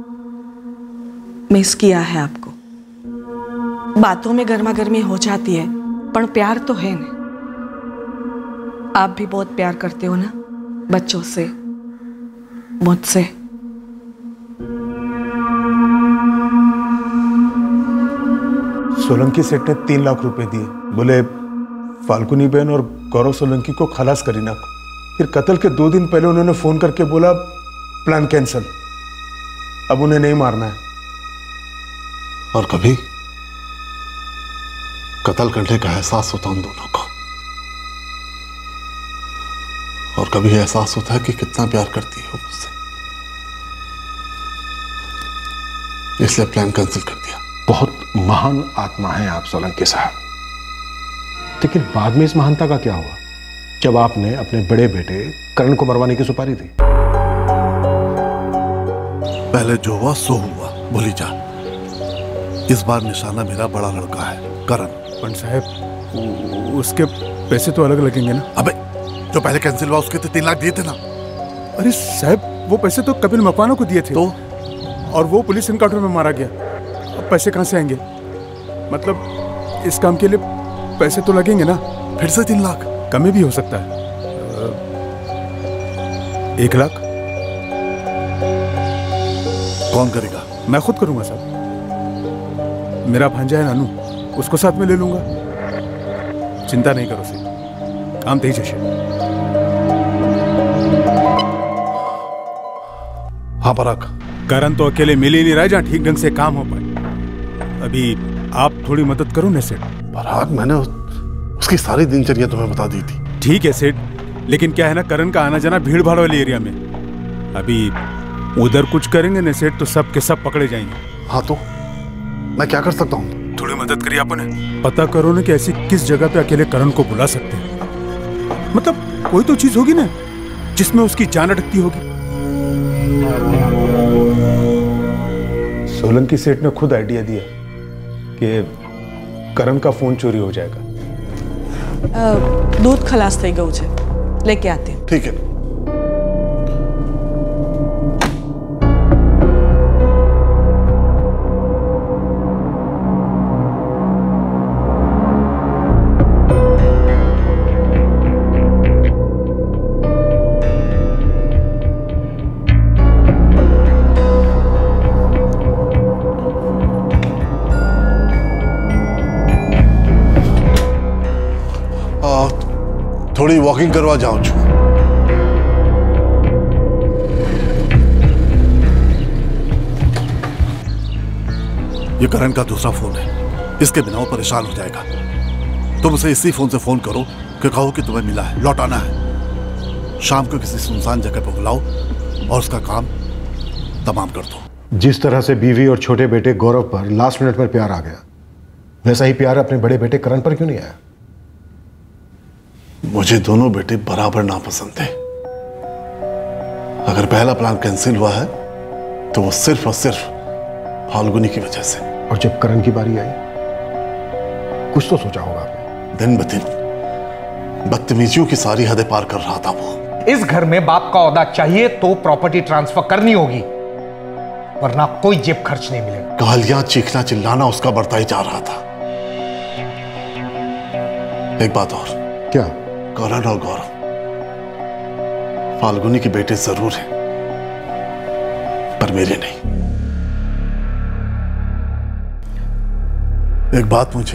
मिस किया है आपको। बातों में गर्मा गर्मी हो जाती है, पर प्यार तो है ना। आप भी बहुत प्यार करते हो ना बच्चों से, मुझसे। सोलंकी सेठ ने तीन लाख रुपए दिए, बोले फाल्गुनी बहन और गौरव सोलंकी को खलास करीना। फिर कत्ल के दो दिन पहले उन्होंने फोन करके बोला प्लान कैंसिल, अब उन्हें नहीं मारना है। और कभी कत्ल करने का एहसास होता उन दोनों को। और कभी एहसास होता है कि कितना प्यार करती है मुझसे। इसलिए प्लान कैंसिल कर दिया। बहुत महान आत्मा है आप सोलंकी साहब, लेकिन बाद में इस महानता का क्या हुआ जब आपने अपने बड़े बेटे करण को मरवाने की सुपारी दी? पहले जो हुआ सो हुआ, भूली जा। इस बार निशाना मेरा बड़ा लड़का है, करण। पंत साहब, उसके पैसे तो अलग लगेंगे ना? अबे जो पहले कैंसिल हुआ उसके तो तीन लाख दिए थे ना। अरे साहब, वो पैसे तो कपिल मकवाना को दिए थे। तो? और वो पुलिस इनकाउंटर में मारा गया। अब पैसे कहाँ से आएंगे? मतलब इस काम के लिए पैसे तो लगेंगे ना। फिर से तीन लाख कमी भी हो सकता है। एक लाख कौन करेगा? मैं खुद करूंगा साहब। मेरा भांजा है नानू, उसको साथ में ले लूंगा। चिंता नहीं करो से, काम तेज है। हाँ पराग, करण तो अकेले मिल ही नहीं रहा जहाँ ठीक ढंग से काम हो पाए। अभी आप थोड़ी मदद करो ना सेठ। पराग, मैंने उसकी सारी दिनचर्या तुम्हें बता दी थी। ठीक है सेठ, लेकिन क्या है ना, करण का आना जाना भीड़ भाड़ वाले एरिया में। अभी उधर कुछ करेंगे ना सेठ तो सब के सब पकड़े जाएंगे। हाँ तो मैं क्या कर सकता हूँ? थोड़ी मदद करिए आपने। पता करो ना कि ऐसी किस जगह पे अकेले करण को बुला सकते हैं। मतलब कोई तो चीज होगी ना जिसमें उसकी जान अटकती होगी। सोलंकी सेठ ने खुद आइडिया दिया कि करण का फोन चोरी हो जाएगा। दूध खलास થઈ ગયું છે, लेके आते हैं। ठीक है। थोड़ी वॉकिंग करवा जाऊं छू। ये करण का दूसरा फोन है, इसके बिना वो परेशान हो जाएगा। तुम उसे इसी फोन से फोन करो कि कहो कि तुम्हें मिला है, लौटाना है। शाम को किसी सुनसान जगह पर बुलाओ और उसका काम तमाम कर दो। जिस तरह से बीवी और छोटे बेटे गौरव पर लास्ट मिनट में प्यार आ गया, वैसा ही प्यार अपने बड़े बेटे करण पर क्यों नहीं आया? मुझे दोनों बेटे बराबर नापसंद थे। अगर पहला प्लान कैंसिल हुआ है तो वो सिर्फ और सिर्फ फाल्गुनी की वजह से। और जब करण की बारी आई, कुछ तो सोचा होगा आपने। दिन ब दिन बदतमीजियों की सारी हदें पार कर रहा था वो। इस घर में बाप का ओहदा चाहिए तो प्रॉपर्टी ट्रांसफर करनी होगी, वरना कोई जेब खर्च नहीं मिलेगा। गालियां, चीखना, चिल्लाना उसका बढ़ता ही जा रहा था। एक बात और। क्या? करण और गौरव फाल्गुनी के बेटे जरूर हैं, पर मेरे नहीं। एक बात मुझे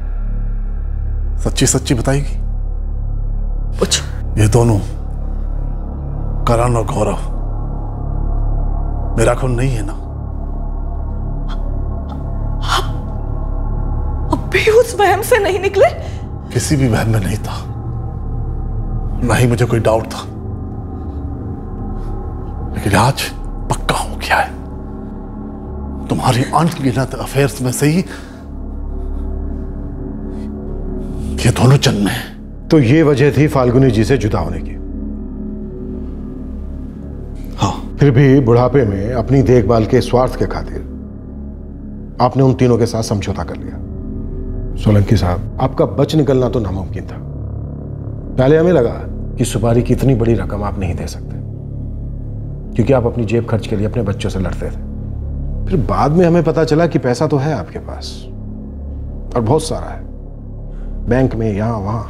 सच्ची सच्ची बताएगी? पूछो। ये दोनों करण और गौरव मेरा खून नहीं है ना? अब भी उस वहम से नहीं निकले? किसी भी वहम में नहीं था, ना ही मुझे कोई डाउट था, लेकिन आज पक्का हो गया है। तुम्हारी अनगिनत अफेयर्स में से ही ये दोनों जन्मे हैं। तो ये वजह थी फाल्गुनी जी से जुदा होने की? हाँ। फिर भी बुढ़ापे में अपनी देखभाल के स्वार्थ के खातिर आपने उन तीनों के साथ समझौता कर लिया। सोलंकी साहब, आपका बच निकलना तो नामुमकिन था। पहले हमें लगा कि सुपारी की इतनी बड़ी रकम आप नहीं दे सकते, क्योंकि आप अपनी जेब खर्च के लिए अपने बच्चों से लड़ते थे। फिर बाद में हमें पता चला कि पैसा तो है आपके पास, और बहुत सारा है, बैंक में, यहां वहां।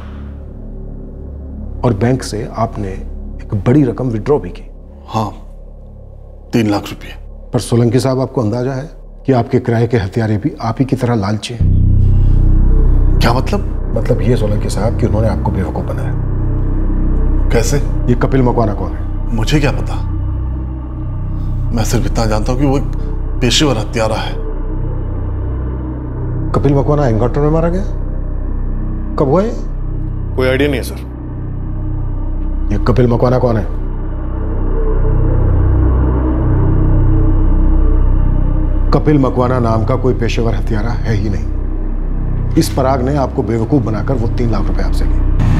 और बैंक से आपने एक बड़ी रकम विड्रॉ भी की। हाँ, तीन लाख रुपए। पर सोलंकी साहब, आपको अंदाजा है कि आपके किराए के हथियारे भी आप ही की तरह लालची हैं? क्या मतलब? मतलब ये सोलंकी साहब कि उन्होंने आपको बेवकूफ बनाया। कैसे? ये कपिल मकवाना कौन है? मुझे क्या पता, मैं सिर्फ इतना जानता हूं कि वो एक पेशेवर हत्यारा है। कपिल मकवाना एनकाउंटर में मारा गया? कब हुआ ये? कोई आइडिया नहीं है सर। ये कपिल मकवाना कौन है? कपिल मकवाना नाम का कोई पेशेवर हत्यारा है ही नहीं। इस पराग ने आपको बेवकूफ बनाकर वो तीन लाख रुपए आपसे लिए।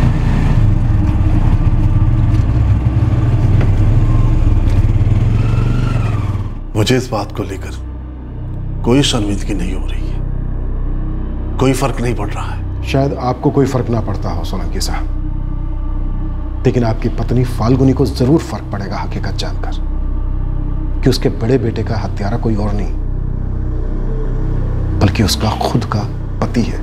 मुझे इस बात को लेकर कोई शर्मिंदगी नहीं हो रही है, कोई फर्क नहीं पड़ रहा है। शायद आपको कोई फर्क ना पड़ता हो सोलंकी साहब, लेकिन आपकी पत्नी फाल्गुनी को जरूर फर्क पड़ेगा हकीकत जानकर कि उसके बड़े बेटे का हत्यारा कोई और नहीं बल्कि उसका खुद का पति है।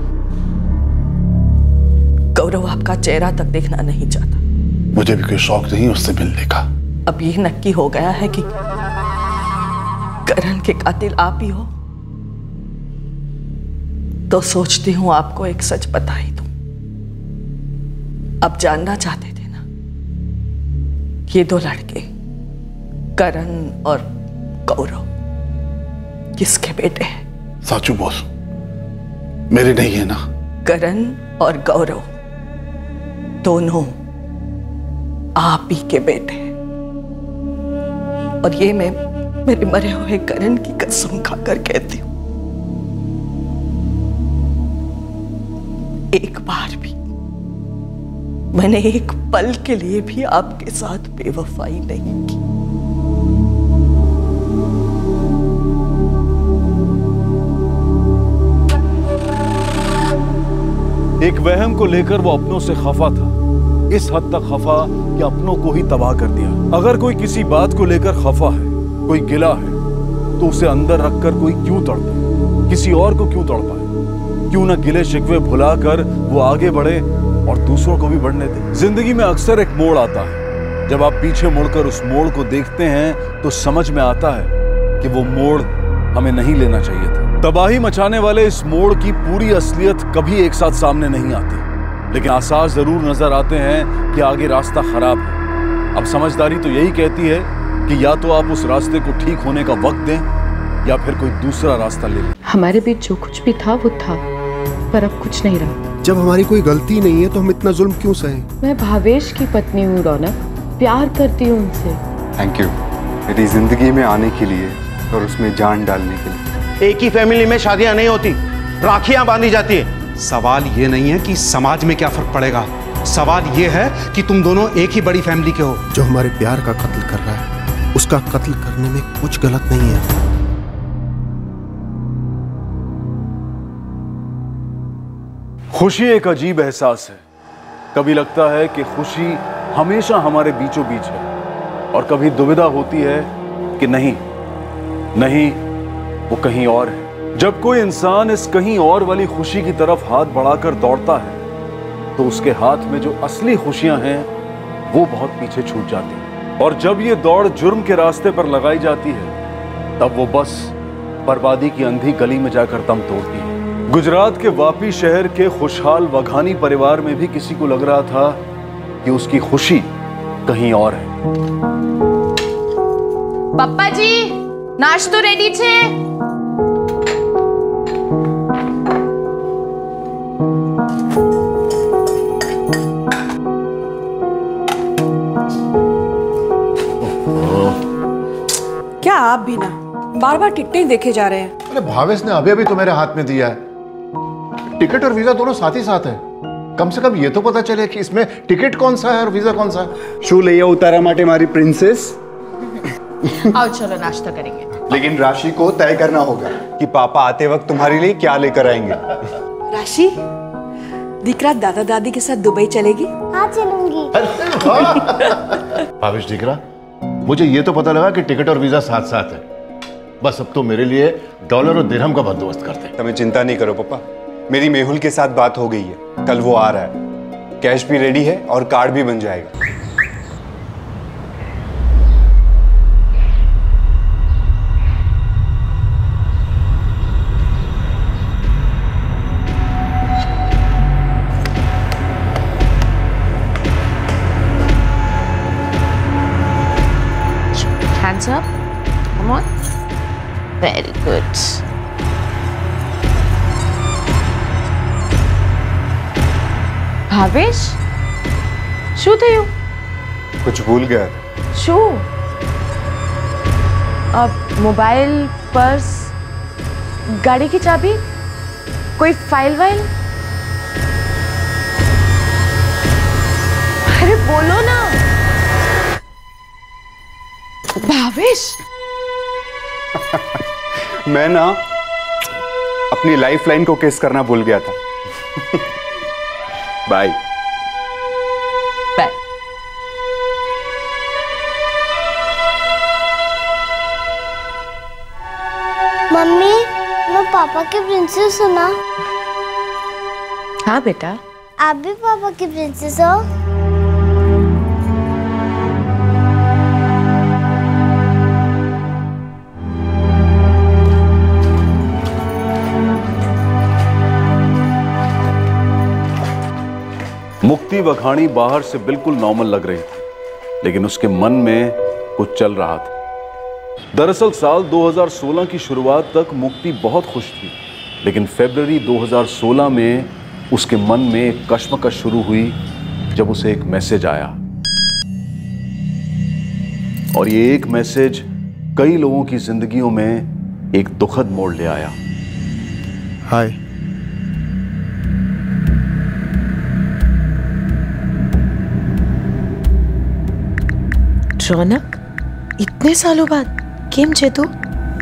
गौरव आपका चेहरा तक देखना नहीं चाहता। मुझे भी कोई शौक नहीं उससे मिलने का। अब ये नक्की हो गया है कि करण के कातिल आप ही हो, तो सोचती हूं आपको एक सच बता ही दूं। अब जानना चाहते थे ना, ये दो लड़के करण और गौरव किसके बेटे हैं? साचू बोल, मेरे नहीं है ना? करण और गौरव दोनों आप ही के बेटे हैं, और ये मैं मेरे मरे हुए करण की कसम खाकर कहती हूं, एक बार भी मैंने एक पल के लिए भी आपके साथ बेवफाई नहीं की। एक वहम को लेकर वो अपनों से खफा था, इस हद तक खफा कि अपनों को ही तबाह कर दिया। अगर कोई किसी बात को लेकर खफा है, कोई गिला है, तो उसे अंदर रखकर कोई क्यों तड़पे, किसी और को क्यों तड़पाए? क्यों ना गिले शिकवे भुलाकर वो आगे बढ़े और दूसरों को भी बढ़ने दे। जिंदगी में अक्सर एक मोड़ आता है, जब आप पीछे मुड़कर उस मोड़ को देखते हैं तो समझ में आता है कि वो मोड़ हमें नहीं लेना चाहिए था। तबाही मचाने वाले इस मोड़ की पूरी असलियत कभी एक साथ सामने नहीं आती, लेकिन आसार जरूर नजर आते हैं कि आगे रास्ता खराब है। अब समझदारी तो यही कहती है कि या तो आप उस रास्ते को ठीक होने का वक्त दें या फिर कोई दूसरा रास्ता ले लें। हमारे बीच जो कुछ भी था वो था, पर अब कुछ नहीं रहा। जब हमारी कोई गलती नहीं है तो हम इतना जुल्म क्यों सहें? मैं भावेश की पत्नी हूँ रौनक, प्यार करती हूँ उनसे। थैंक यू मेरी जिंदगी में आने के लिए और उसमें जान डालने के लिए। एक ही फैमिली में शादियां नहीं होती, राखियां बांधी जाती है। सवाल ये नहीं है कि समाज में क्या फर्क पड़ेगा, सवाल ये है कि तुम दोनों एक ही बड़ी फैमिली के हो। जो हमारे प्यार का कत्ल कर रहा है, उसका कत्ल करने में कुछ गलत नहीं है। खुशी एक अजीब एहसास है। कभी लगता है कि खुशी हमेशा हमारे बीचों बीच है, और कभी दुविधा होती है कि नहीं नहीं वो कहीं और है। जब कोई इंसान इस कहीं और वाली खुशी की तरफ हाथ बढ़ाकर दौड़ता है तो उसके हाथ में जो असली खुशियां हैं वो बहुत पीछे छूट जाती हैं, और जब ये दौड़ जुर्म के रास्ते पर लगाई जाती है तब वो बस बर्बादी की अंधी गली में जाकर दम तोड़ती है। गुजरात के वापी शहर के खुशहाल वघानी परिवार में भी किसी को लग रहा था कि उसकी खुशी कहीं और है। पप्पा जी, नाश्तो रेडी छे। क्या आप भी ना बार बार टिकटें देखे जा रहे हैं? अरे भावेश ने अभी अभी तो मेरे हाथ में दिया है, टिकट और वीजा दोनों साथ ही साथ है। कम से कम ये तो पता चले कि इसमें टिकट कौन सा है और वीजा कौन सा है। शू ले उतारा माटे मारी प्रिंसेस। आओ चलो नाश्ता करेंगे। लेकिन राशि को तय करना होगा कि पापा आते वक्त तुम्हारे लिए क्या लेकर आएंगे। राशि, दीकरा दादा दादी के साथ दुबई चलेगी? हाँ चलूंगी। भावेश दीकरा, मुझे ये तो पता लगा कि टिकट और वीजा साथ साथ है। बस अब तो मेरे लिए डॉलर और दिरहम का बंदोबस्त करते हैं। तुम्हें चिंता नहीं करो पापा, मेरी मेहुल के साथ बात हो गई है, कल वो आ रहा है, कैश भी रेडी है और कार्ड भी बन जाएगा। Hands up. Come on. Very good. Bhavesh, શું થયું? कुछ भूल गया था। शू, अब मोबाइल, पर्स, गाड़ी की चाबी, कोई फाइल वाइल? अरे बोलो ना। भावेश। मैं ना अपनी लाइफ लाइन को किस करना भूल गया था। बाय। बाय। मम्मी, मैं पापा की प्रिंसेस हूँ ना? हाँ बेटा। आप भी पापा की प्रिंसेस हो? मुक्ति वखाणी बाहर से बिल्कुल नॉर्मल लग रही थी, लेकिन उसके मन में कुछ चल रहा था। दरअसल साल दो हज़ार सोलह की शुरुआत तक मुक्ति बहुत खुश थी, लेकिन फरवरी दो हज़ार सोलह में उसके मन में एक कश्मकश शुरू हुई जब उसे एक मैसेज आया। और ये एक मैसेज कई लोगों की जिंदगियों में एक दुखद मोड़ ले आया। हाय। रौनक, इतने सालों बाद केम छे तू?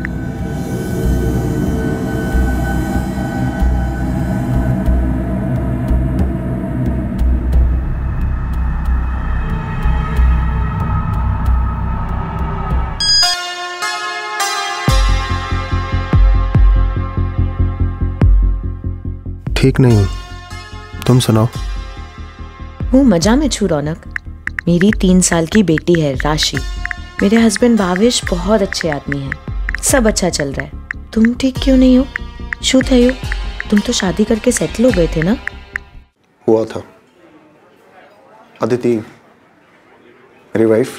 ठीक नहीं हूँ, तुम सुनाओ। हूँ मजा में छू रौनक। मेरी तीन साल की बेटी है राशि। मेरे हस्बैंड भावेश बहुत अच्छे आदमी हैं। सब अच्छा चल रहा है। तुम ठीक क्यों नहीं हो? शू थे हो? तुम तो शादी करके सेटल हो गए थे ना? हुआ था। अदिति, मेरी वाइफ,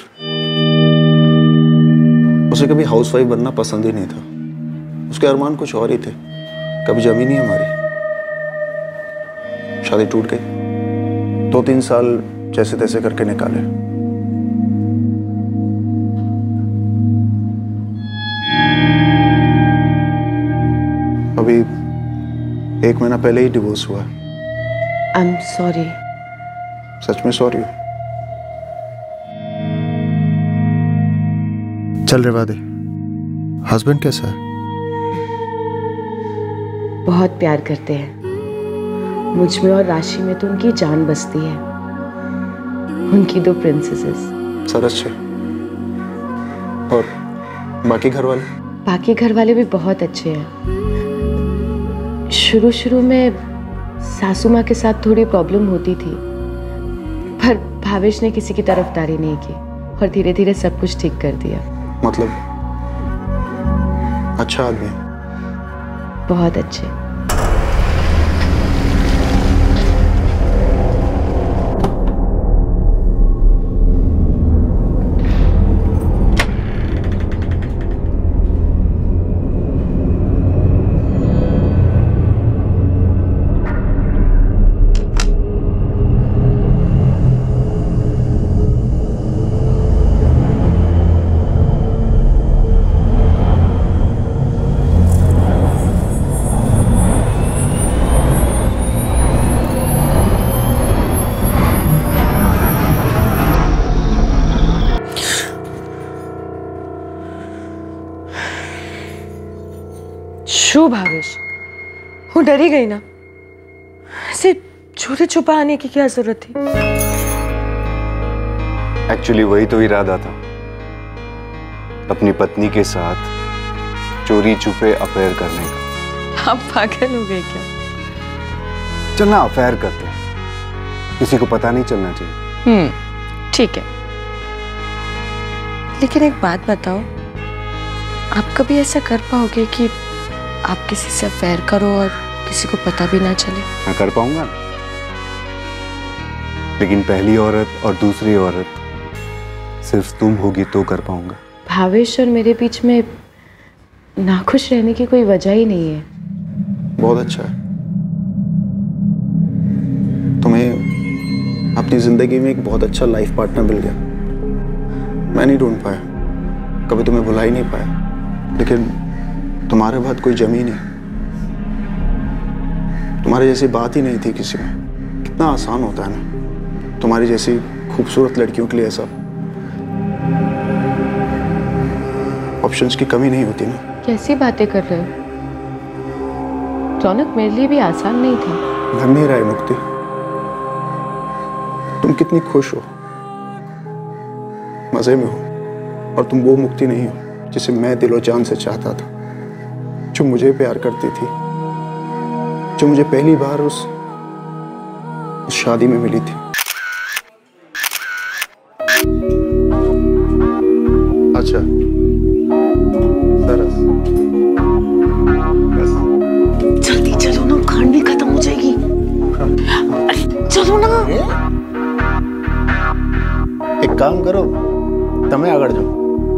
उसे कभी हाउसवाइफ बनना पसंद ही नहीं था। उसके अरमान कुछ और ही थे। कभी जमी नहीं हमारी। शादी टूट गई। दो तीन साल जैसे तैसे करके निकाले। अभी एक महीना पहले ही डिवोर्स हुआ। I am sorry. सच में सॉरी। चल रे वादे, हस्बैंड कैसा है? बहुत प्यार करते हैं। मुझ में और राशि में तो उनकी जान बसती है। उनकी दो प्रिंसेसेस। सर अच्छे। और बाकी घर वाले? बाकी घर वाले भी बहुत अच्छे हैं। शुरू शुरू में सासू माँ के साथ थोड़ी प्रॉब्लम होती थी, पर भावेश ने किसी की तरफदारी नहीं की और धीरे धीरे सब कुछ ठीक कर दिया। मतलब अच्छा आदमी? बहुत अच्छे। शू भावेश, हूँ डरी गई ना। ऐसे चोरी छुपा आने की क्या जरूरत थी? एक्चुअली वही तो इरादा था, अपनी पत्नी के साथ चोरी छुपे अफेयर करने का। आप पागल हो गए क्या? चलना अफेयर करते हैं, किसी को पता नहीं चलना चाहिए। हम्म, ठीक है। लेकिन एक बात बताओ, आप कभी ऐसा कर पाओगे कि आप किसी से अफेयर करो और किसी को पता भी ना चले? मैं कर पाऊंगा, लेकिन पहली औरत और दूसरी औरत सिर्फ तुम होगी तो कर पाऊंगा। भावेश और मेरे बीच में नाखुश रहने की कोई वजह ही नहीं है। बहुत अच्छा है। तुम्हें अपनी जिंदगी में एक बहुत अच्छा लाइफ पार्टनर मिल गया। मैं नहीं ढूंढ पाया, कभी तुम्हें भुला ही नहीं पाया, लेकिन तुम्हारे बाद कोई जमी नहीं, तुम्हारी जैसी बात ही नहीं थी किसी में। कितना आसान होता है ना तुम्हारी जैसी खूबसूरत लड़कियों के लिए सब ऑप्शंस की कमी नहीं होती ना। कैसी बातें कर रहे हो रौनक? मेरे लिए भी आसान नहीं था। लग नहीं रहा है मुक्ति, तुम कितनी खुश हो, मजे में हो, और तुम वो मुक्ति नहीं हो जिसे मैं दिलो जान से चाहता था, जो मुझे प्यार करती थी, जो मुझे पहली बार उस, उस शादी में मिली थी। अच्छा सरस, जल्दी चलो ना, खांड भी खत्म हो जाएगी। अरे चलो ना। एक काम करो, તમે આગળ જાઓ।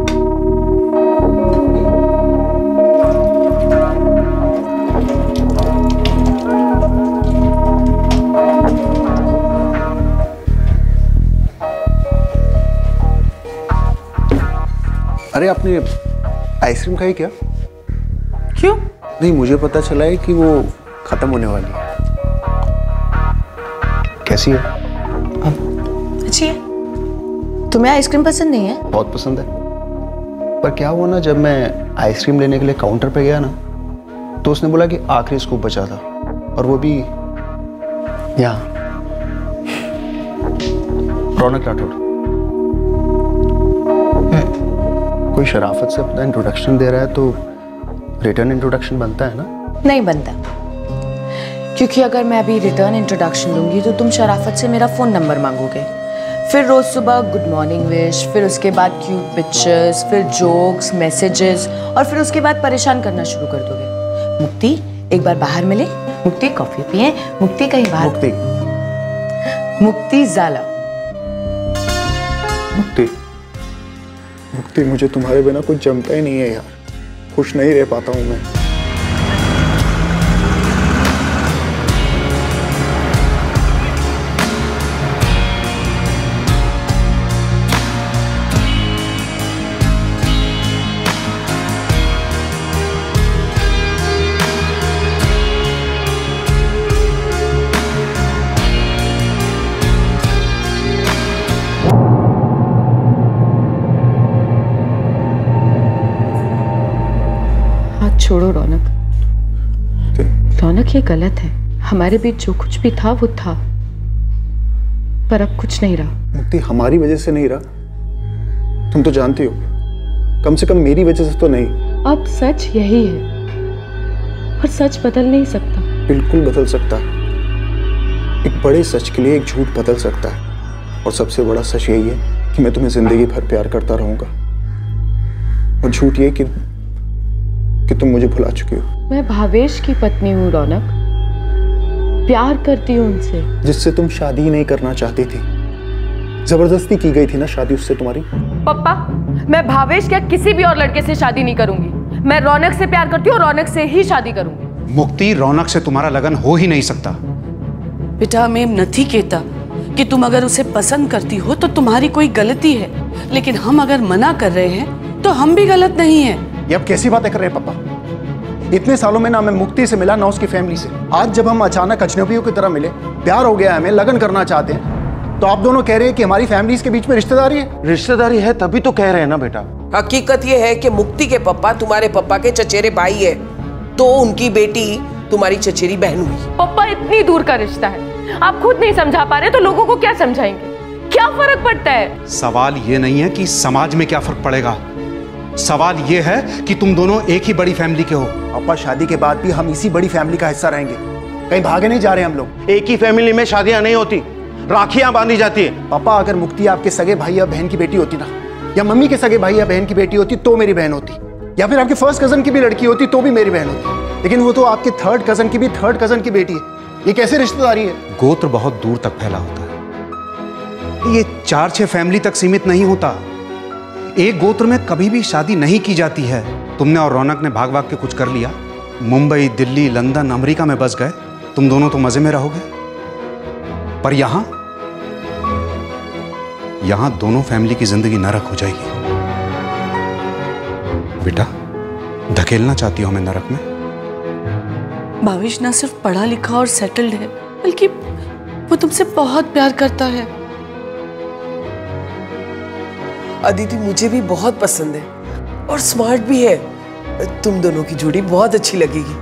अरे आपने आइसक्रीम खाई क्या? क्यों? नहीं, मुझे पता चला है कि वो खत्म होने वाली है। कैसी है? अच्छी है। तुम्हें आइसक्रीम पसंद नहीं है? बहुत पसंद है, पर क्या हुआ ना, जब मैं आइसक्रीम लेने के लिए काउंटर पे गया ना, तो उसने बोला कि आखिरी स्कूप बचा था, और वो भी यहाँ। रौनक राठौड़ कोई शराफत से अपना इंट्रोडक्शन दे रहा है तो रिटर्न इंट्रोडक्शन बनता है ना? नहीं बनता, क्योंकि अगर मैं अभी रिटर्न इंट्रोडक्शन लूंगी तो तुम शराफत से मेरा फोन नंबर मांगोगे, फिर रोज सुबह गुड मॉर्निंग विश, फिर उसके बाद क्यूट पिक्चर्स, फिर जोक्स, मैसेजेस, और फिर उसके बाद परेशान करना शुरू कर दोगे। मुक्ति एक बार बाहर मिले, मुक्ति कॉफी पिए, मुक्ति कहीं बाहर, मुक्ति मुक्ति जाला, मुक्ति मुक्ति मुझे तुम्हारे बिना कुछ जमता ही नहीं है यार, खुश नहीं रह पाता हूं मैं। छोड़ो रौनक, रौनक ये गलत है। हमारे बीच जो कुछ भी था वो था, पर अब कुछ नहीं रहा। मुक्ति हमारी वजह से नहीं रहा, तुम तो जानती हो, कम से कम मेरी वजह से तो नहीं। अब सच यही है, और सच बदल नहीं सकता। बिल्कुल बदल सकता है, एक बड़े सच के लिए एक झूठ बदल सकता है, और सबसे बड़ा सच यही है कि मैं तुम्हें जिंदगी भर प्यार करता रहूंगा, और झूठ ये कि कि तुम मुझे भुला चुकी हो। मैं भावेश की पत्नी हूँ रौनक, प्यार करती हूँ उनसे, जिससे तुम शादी नहीं करना चाहती थी, जबरदस्ती की गई थी ना शादी उससे तुम्हारी। पापा, मैं भावेश क्या किसी भी और लड़के से शादी नहीं करूंगी, मैं रौनक से प्यार करती हूँ, रौनक से ही शादी करूंगी। मुक्ति, रौनक से तुम्हारा लगन हो ही नहीं सकता। बेटा मेम नहीं कहता कि तुम अगर उसे पसंद करती हो तो तुम्हारी कोई गलती है, लेकिन हम अगर मना कर रहे हैं तो हम भी गलत नहीं है। ये अब कैसी बातें कर रहे हैं पापा? इतने सालों में ना मैं मुक्ति से मिला ना उसकी फैमिली से, आज जब हम अचानक अजनबियों की तरह मिले, प्यार हो गया हमें, लगन करना चाहते हैं, तो आप दोनों कह रहे हैं कि हमारी फैमिलीज के बीच में रिश्तेदारी है। रिश्तेदारी है तभी तो कह रहे हैं ना बेटा। हकीकत ये है कि मुक्ति के पापा तुम्हारे पापा के चचेरे भाई है, तो उनकी बेटी तुम्हारी चचेरी बहन हुई। पापा इतनी दूर का रिश्ता है, आप खुद नहीं समझा पा रहे तो लोगों को क्या समझाएंगे? क्या फर्क पड़ता है? सवाल ये नहीं है कि समाज में क्या फर्क पड़ेगा, सवाल ये है कि तुम दोनों एक ही बड़ी फैमिली के हो। पापा शादी के बाद भी हम इसी बड़ी फैमिली का हिस्सा रहेंगे, कहीं भागे नहीं जा रहे हम लोग। एक ही फैमिली में शादियां नहीं होती, राखियां बांधी जाती है। पापा अगर मुक्ति आपके सगे भाई या बहन की बेटी होती ना, या मम्मी के सगे भाई या बहन की बेटी होती तो मेरी बहन होती, या फिर आपके फर्स्ट कजन की भी लड़की होती तो भी मेरी बहन होती, लेकिन वो तो आपके थर्ड कजन की भी थर्ड कजन की बेटी है। ये कैसे रिश्तेदारी है? गोत्र बहुत दूर तक फैला होता है, ये चार छह फैमिली तक सीमित नहीं होता। एक गोत्र में कभी भी शादी नहीं की जाती है। तुमने और रौनक ने भाग भाग के कुछ कर लिया, मुंबई, दिल्ली, लंदन, अमेरिका में बस गए, तुम दोनों तो मजे में रहोगे, पर यहां यहां दोनों फैमिली की जिंदगी नरक हो जाएगी। बेटा, धकेलना चाहती हो हमें नरक में? भावेश ना सिर्फ पढ़ा लिखा और सेटल्ड है, बल्कि वो तुमसे बहुत प्यार करता है। अदिति मुझे भी बहुत पसंद है और स्मार्ट भी है। तुम दोनों की जोड़ी बहुत अच्छी लगेगी।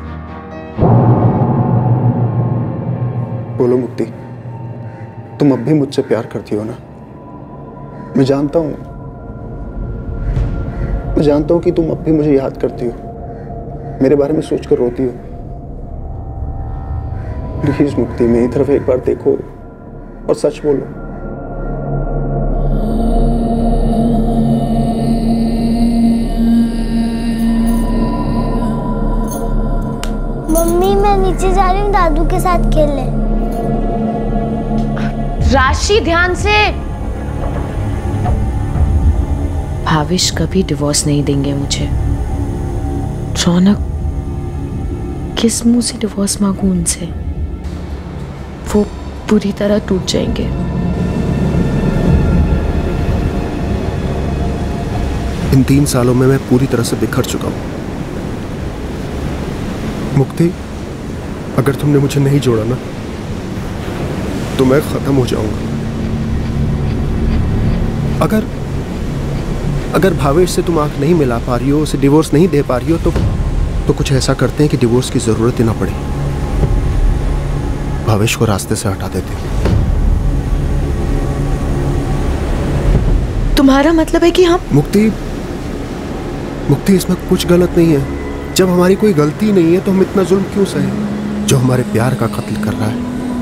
बोलो मुक्ति, तुम अब भी मुझसे प्यार करती हो ना? मैं जानता हूं मैं जानता हूं कि तुम अब भी मुझे याद करती हो, मेरे बारे में सोचकर रोती हो। प्लीज मुक्ति, मेरी तरफ एक बार देखो और सच बोलो। मम्मी, मैं नीचे जा रही हूँ दादू के साथ खेलने। राशि, ध्यान से। भावेश कभी डिवोर्स नहीं देंगे मुझे। रौनक, किस मुंह से डिवोर्स मांगू उनसे? वो पूरी तरह टूट जाएंगे। इन तीन सालों में मैं पूरी तरह से बिखर चुका हूं। मुक्ति, अगर तुमने मुझे नहीं जोड़ा ना तो मैं खत्म हो जाऊंगा। अगर अगर भावेश से तुम आंख नहीं मिला पा रही हो, उसे डिवोर्स नहीं दे पा रही हो, तो तो कुछ ऐसा करते हैं कि डिवोर्स की जरूरत ही ना पड़े। भावेश को रास्ते से हटा देते हैं। तुम्हारा मतलब है कि हम मुक्ति मुक्ति इसमें कुछ गलत नहीं है। जब हमारी कोई गलती नहीं है तो हम इतना जुल्म क्यों सहे? जो हमारे प्यार का कत्ल कर रहा है,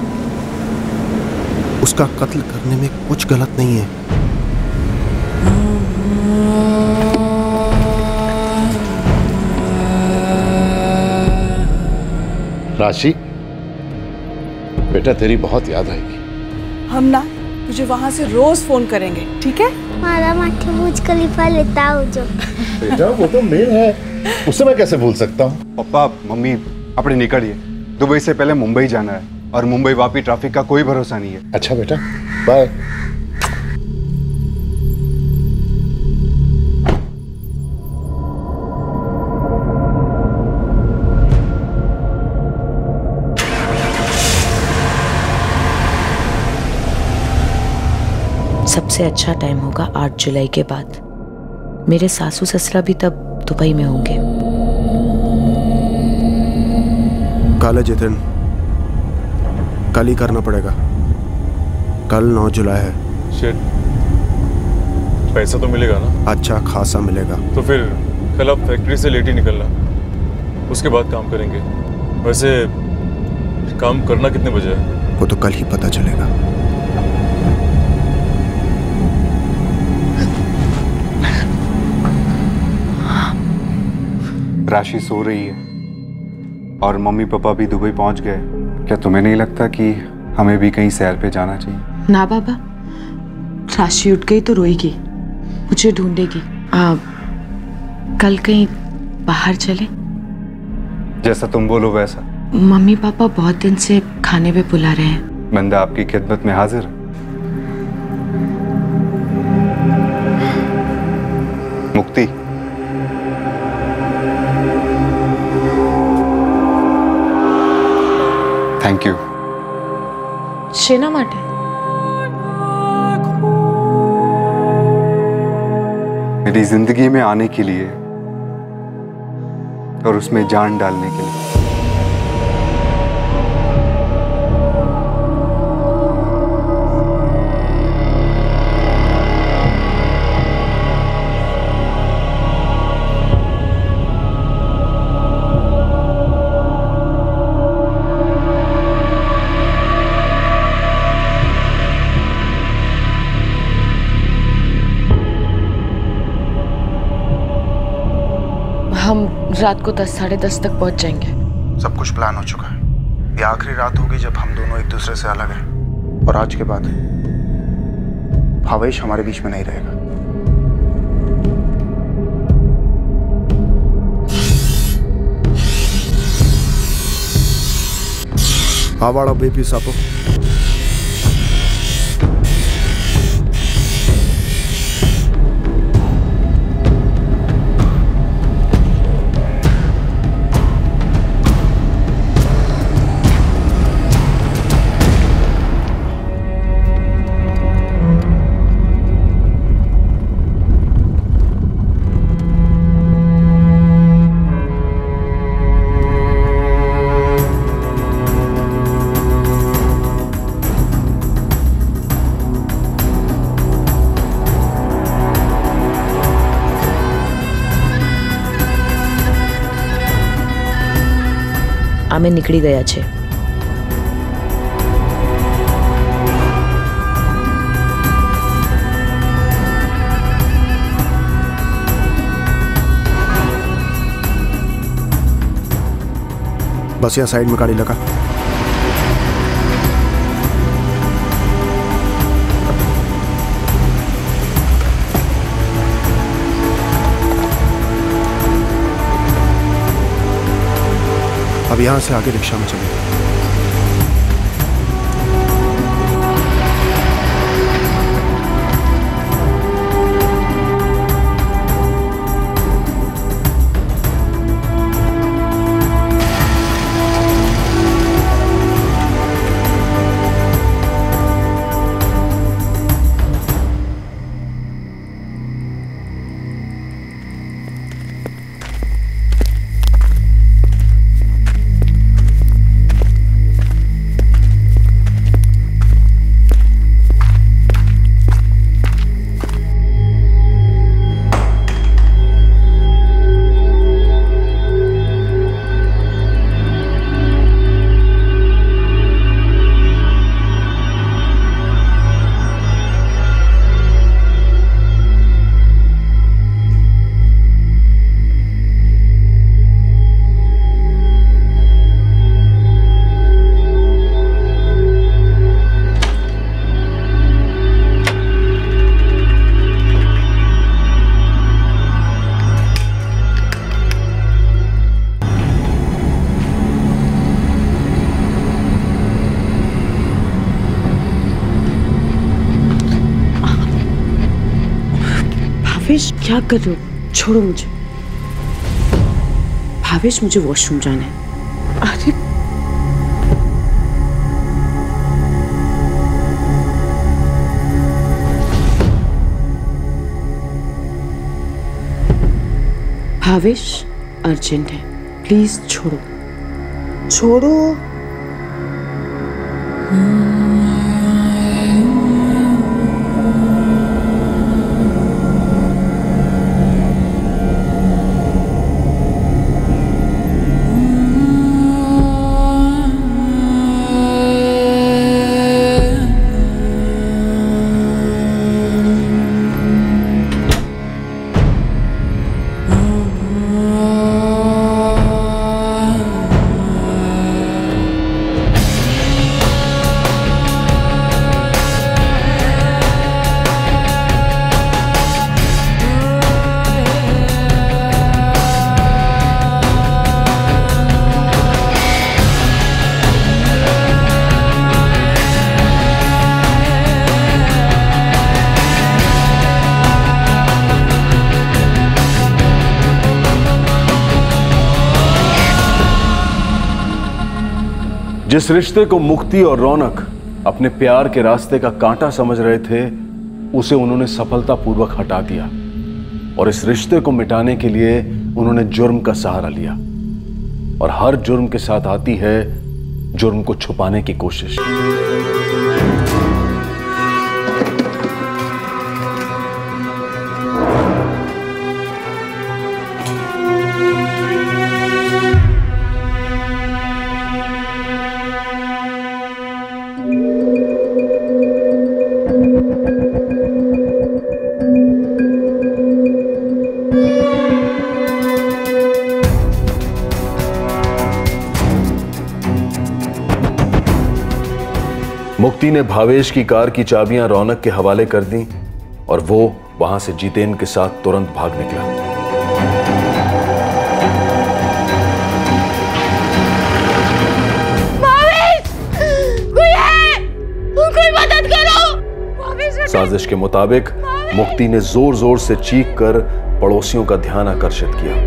उसका कत्ल करने में कुछ गलत नहीं है। राशि, बेटा तेरी बहुत याद आएगी। हम ना तुझे वहां से रोज फोन करेंगे, ठीक है? हमारा माथे बुर्ज खलीफा लेता हो जो। बेटा वो तो मेल है, उसे मैं कैसे भूल सकता हूँ? पापा मम्मी अपने निकलिए, दुबई से पहले मुंबई जाना है और मुंबई वापी ट्रैफिक का कोई भरोसा नहीं है। अच्छा बेटा, बाय। सबसे अच्छा टाइम होगा आठ जुलाई के बाद। मेरे सासू ससुरा भी तब दुबई में होंगे। काले जितिन, कल ही करना पड़ेगा। कल नौ जुलाई है। शिट, पैसा तो मिलेगा ना? अच्छा खासा मिलेगा। तो फिर कल आप फैक्ट्री से लेट ही निकलना, उसके बाद काम करेंगे। वैसे काम करना कितने बजे है? वो तो कल ही पता चलेगा। राशि सो रही है और मम्मी पापा भी दुबई पहुंच गए। क्या तुम्हें नहीं लगता कि हमें भी कहीं सैर पे जाना चाहिए? ना बाबा, राशि उठ गई तो रोएगी, मुझे ढूंढेगी। आ, कल कहीं बाहर चले? जैसा तुम बोलो वैसा। मम्मी पापा बहुत दिन से खाने पे बुला रहे हैं। बंदा आपकी खिदमत में हाजिर है। मुक्ति, थैंक यू। शेना माटे मेरी जिंदगी में आने के लिए और उसमें जान डालने के लिए। हम रात को दस साढ़े दस तक पहुंच जाएंगे। सब कुछ प्लान हो चुका है। ये आखिरी रात होगी जब हम दोनों एक दूसरे से अलग हैं। और आज के बाद भावेश हमारे बीच में नहीं रहेगा। आवाड़ा बेबी सापो। કામે નીકળી ગયા છે. बस यहाँ साइड में गाड़ी लगा. अब यहाँ से आगे रिक्शा में चलेंगे. भावेश क्या कर रहे हो? छोड़ो मुझे. भावेश मुझे वॉशरूम जाना है. अरे भावेश अर्जेंट है, प्लीज छोड़ो. छोड़ो. जिस रिश्ते को मुक्ति और रौनक अपने प्यार के रास्ते का कांटा समझ रहे थे, उसे उन्होंने सफलतापूर्वक हटा दिया और इस रिश्ते को मिटाने के लिए उन्होंने जुर्म का सहारा लिया. और हर जुर्म के साथ आती है जुर्म को छुपाने की कोशिश. मुक्ति ने भावेश की कार की चाबियां रौनक के हवाले कर दी और वो वहां से जितेन के साथ तुरंत भाग निकला. भावेश! कोई है! कोई मदद करो! साजिश के मुताबिक मुक्ति ने जोर जोर से चीख कर पड़ोसियों का ध्यान आकर्षित किया.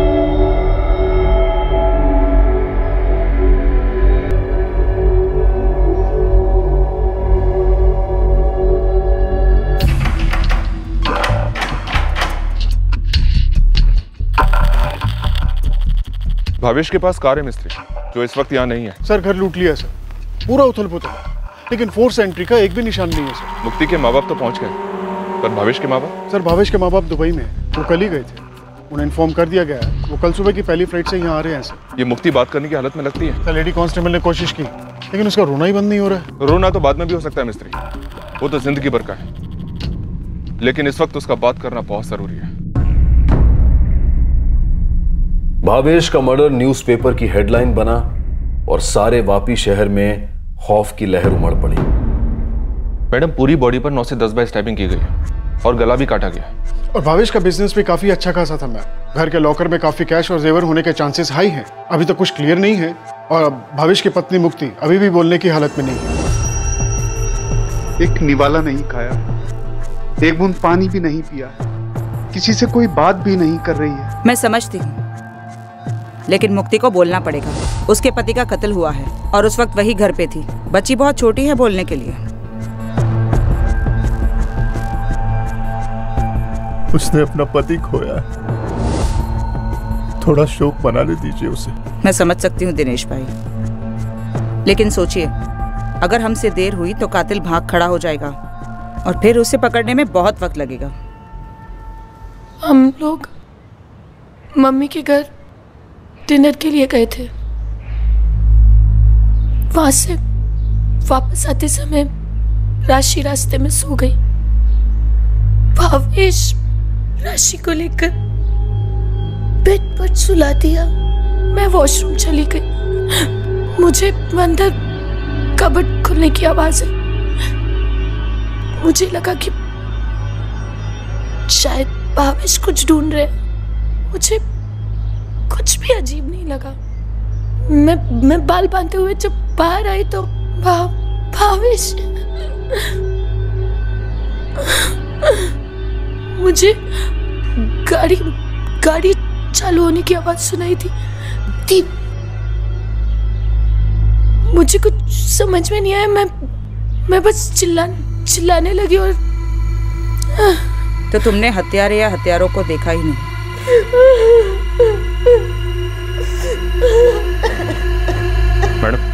भावेश के पास कार है मिस्त्री, जो इस वक्त यहाँ नहीं है. सर घर लूट लिया सर, पूरा उथल पुथल, लेकिन फोर्स एंट्री का एक भी निशान नहीं है सर. मुक्ति के माँ बाप तो पहुँच गए, पर भावेश के माँ बाप? सर भावेश के माँ बाप दुबई में, वो कल ही गए थे. उन्हें इन्फॉर्म कर दिया गया है, वो कल सुबह की पहली फ्लाइट से यहाँ आ रहे हैं सर। ये मुक्ति बात करने की हालत में लगती है? लेडी कांस्टेबल ने कोशिश की लेकिन उसका रोना ही बंद नहीं हो रहा है। रोना तो बाद में भी हो सकता है मिस्त्री, वो तो जिंदगी भर का है, लेकिन इस वक्त उसका बात करना बहुत जरूरी है। भावेश का मर्डर न्यूज़पेपर की हेडलाइन बना और सारे वापी शहर में खौफ की लहर उमड़ पड़ी। मैडम, पूरी बॉडी पर नौ से दस बार स्टैबिंग की गई और गला भी काटा गया। और भावेश का बिजनेस भी काफी अच्छा खासा था मैम। घर के लॉकर में काफी कैश और जेवर होने के चांसेस हाई हैं। अभी तक कुछ क्लियर नहीं है और भावेश की पत्नी मुक्ति अभी भी बोलने की हालत में नहीं है। एक निवाला नहीं खाया, एक बूंद पानी भी नहीं पिया, किसी से कोई बात भी नहीं कर रही है। मैं समझती हूँ, लेकिन मुक्ति को बोलना पड़ेगा। उसके पति का कत्ल हुआ है और उस वक्त वही घर पे थी। बच्ची बहुत छोटी है बोलने के लिए। उसने अपना पति खोया है, थोड़ा शोक मनाने दीजिए उसे। मैं समझ सकती हूँ दिनेश भाई, लेकिन सोचिए, अगर हमसे देर हुई तो कातिल भाग खड़ा हो जाएगा और फिर उसे पकड़ने में बहुत वक्त लगेगा। हम लोग मम्मी के घर डिनर के लिए गए थे। वहां से वापस आते समय राशि रास्ते में सो गई। भावेश राशि को लेकर बेड पर सुला दिया। मैं वॉशरूम चली गई। मुझे अंदर कबर्ड खुलने की आवाज आई। मुझे लगा कि शायद भावेश कुछ ढूंढ रहे। मुझे कुछ भी अजीब नहीं लगा। मैं मैं बाल बांधते हुए जब बाहर आई तो भा, भावेश मुझे गाड़ी गाड़ी चालू होने की आवाज सुनाई थी, थी। मुझे कुछ समझ में नहीं आया। मैं मैं बस चिल्ला चिल्लाने लगी और तो तुमने हत्यारे या हत्यारों को देखा ही नहीं। मैडम,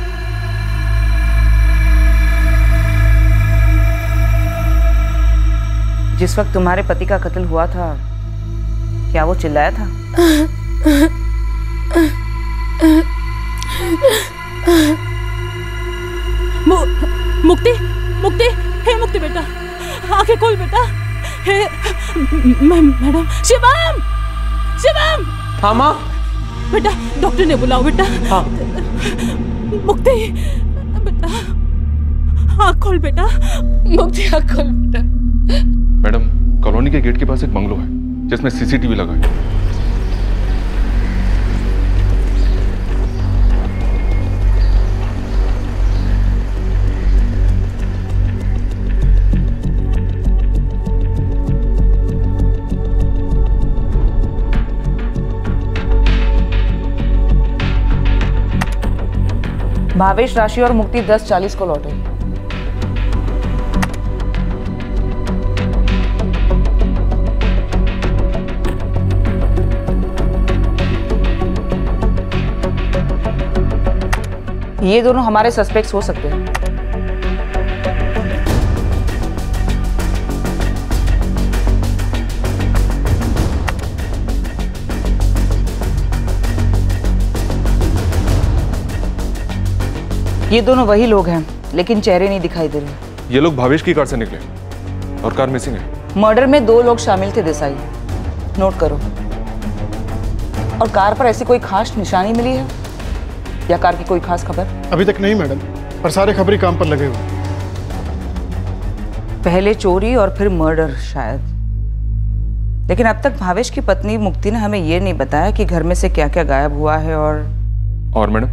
जिस वक्त तुम्हारे पति का कत्ल हुआ था, क्या वो चिल्लाया था? मु, मुक्ति मुक्ति हे मुक्ति बेटा, आंखें खोल बेटा। Hey madam, Shivam Shivam. हाँ माँ। बेटा डॉक्टर ने बुलाओ बेटा। हाँ। मुक्ति बेटा, आँख खोल बेटा। मुक्ति आँख खोल बेटा। मैडम, कॉलोनी के गेट के पास एक बंगलो है जिसमें सीसीटीवी लगा है। भावेश, राशि और मुक्ति दस चालीस को लौटे। ये दोनों हमारे सस्पेक्ट्स हो सकते हैं। ये दोनों वही लोग हैं, लेकिन चेहरे नहीं दिखाई दे रहे। ये लोग भावेश की कार से निकले और कार मिसिंग है। मर्डर में दो लोग शामिल थे देसाई, नोट करो। और कार पर ऐसी कोई खास निशानी मिली है या कार की कोई खास खबर? अभी तक नहीं मैडम, पर सारे खबरी काम पर लगे हुए। पहले चोरी और फिर मर्डर शायद। लेकिन अब तक भावेश की पत्नी मुक्ति ने हमें यह नहीं बताया कि घर में से क्या क्या गायब हुआ है। और और मैडम,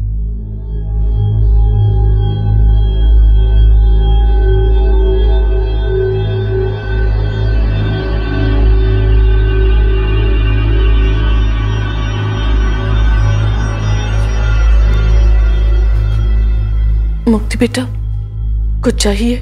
मुक्ति बेटा, कुछ चाहिए?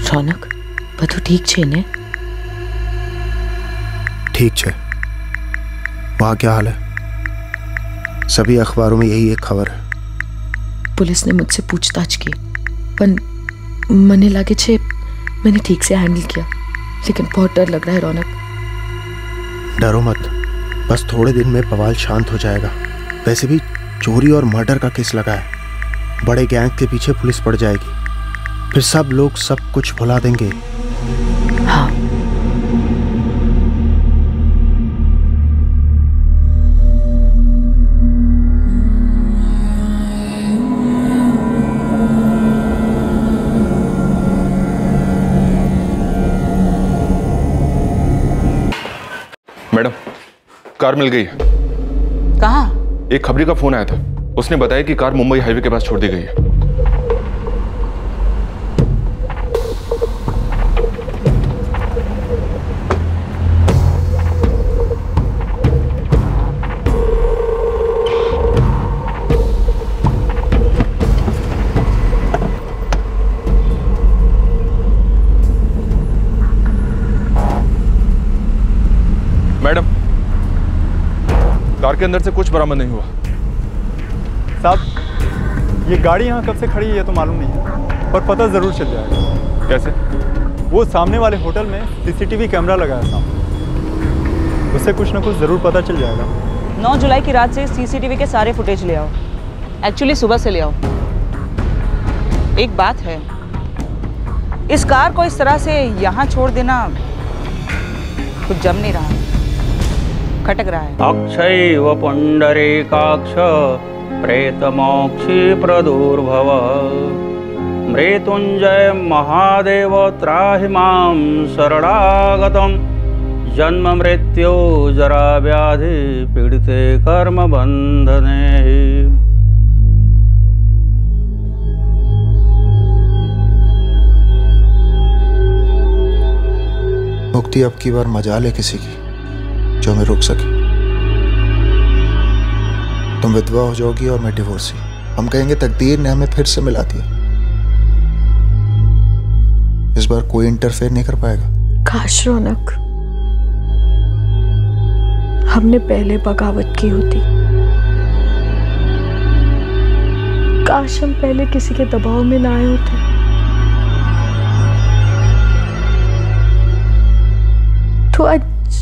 रौनक બધું ઠીક છે ને? ठीक है। वहाँ क्या हाल है? सभी अखबारों में यही एक खबर है। पुलिस ने मुझसे पूछताछ की, पर मने लागे छे मैंने ठीक से हैंडल किया, लेकिन बहुत डर लग रहा है रौनक। डरो मत, बस थोड़े दिन में बवाल शांत हो जाएगा। वैसे भी चोरी और मर्डर का केस लगा है, बड़े गैंग के पीछे पुलिस पड़ जाएगी, फिर सब लोग सब कुछ भुला देंगे। हाँ। मैडम, कार मिल गई है। कहाँ? एक खबरी का फोन आया था, उसने बताया कि कार मुंबई हाईवे के पास छोड़ दी गई है। मैडम, कार के अंदर से कुछ बरामद नहीं हुआ। साहब, ये गाड़ी यहाँ कब से खड़ी है ये तो मालूम नहीं है, पर पता जरूर चल जाएगा। कैसे? वो सामने वाले होटल में सीसीटीवी कैमरा लगा है साहब, उससे कुछ ना कुछ जरूर पता चल जाएगा। नौ जुलाई की रात से सीसीटीवी के सारे फुटेज ले आओ, एक्चुअली सुबह से ले आओ। एक बात है, इस कार को इस तरह से यहाँ छोड़ देना कुछ जम नहीं रहा, खटक रहा है। अक्षयव पुंडरीकाक्ष प्रेतमोक्षी प्रदुर्भव मृत्युंजय महादेव त्राहि मां शरणागतम् जन्म मृत्यु जरा व्याधि पीड़िते कर्म बंधने। मुक्ति अब की बार मजाल है किसी की जो हमें रोक सके। तुम विधवा हो जाओगी और मैं डिवोर्सी। हम कहेंगे तकदीर ने हमें फिर से मिला दिया। इस बार कोई इंटरफेयर नहीं कर पाएगा। काश रौनक हमने पहले बगावत की होती, काश हम पहले किसी के दबाव में ना आए होते। तो आज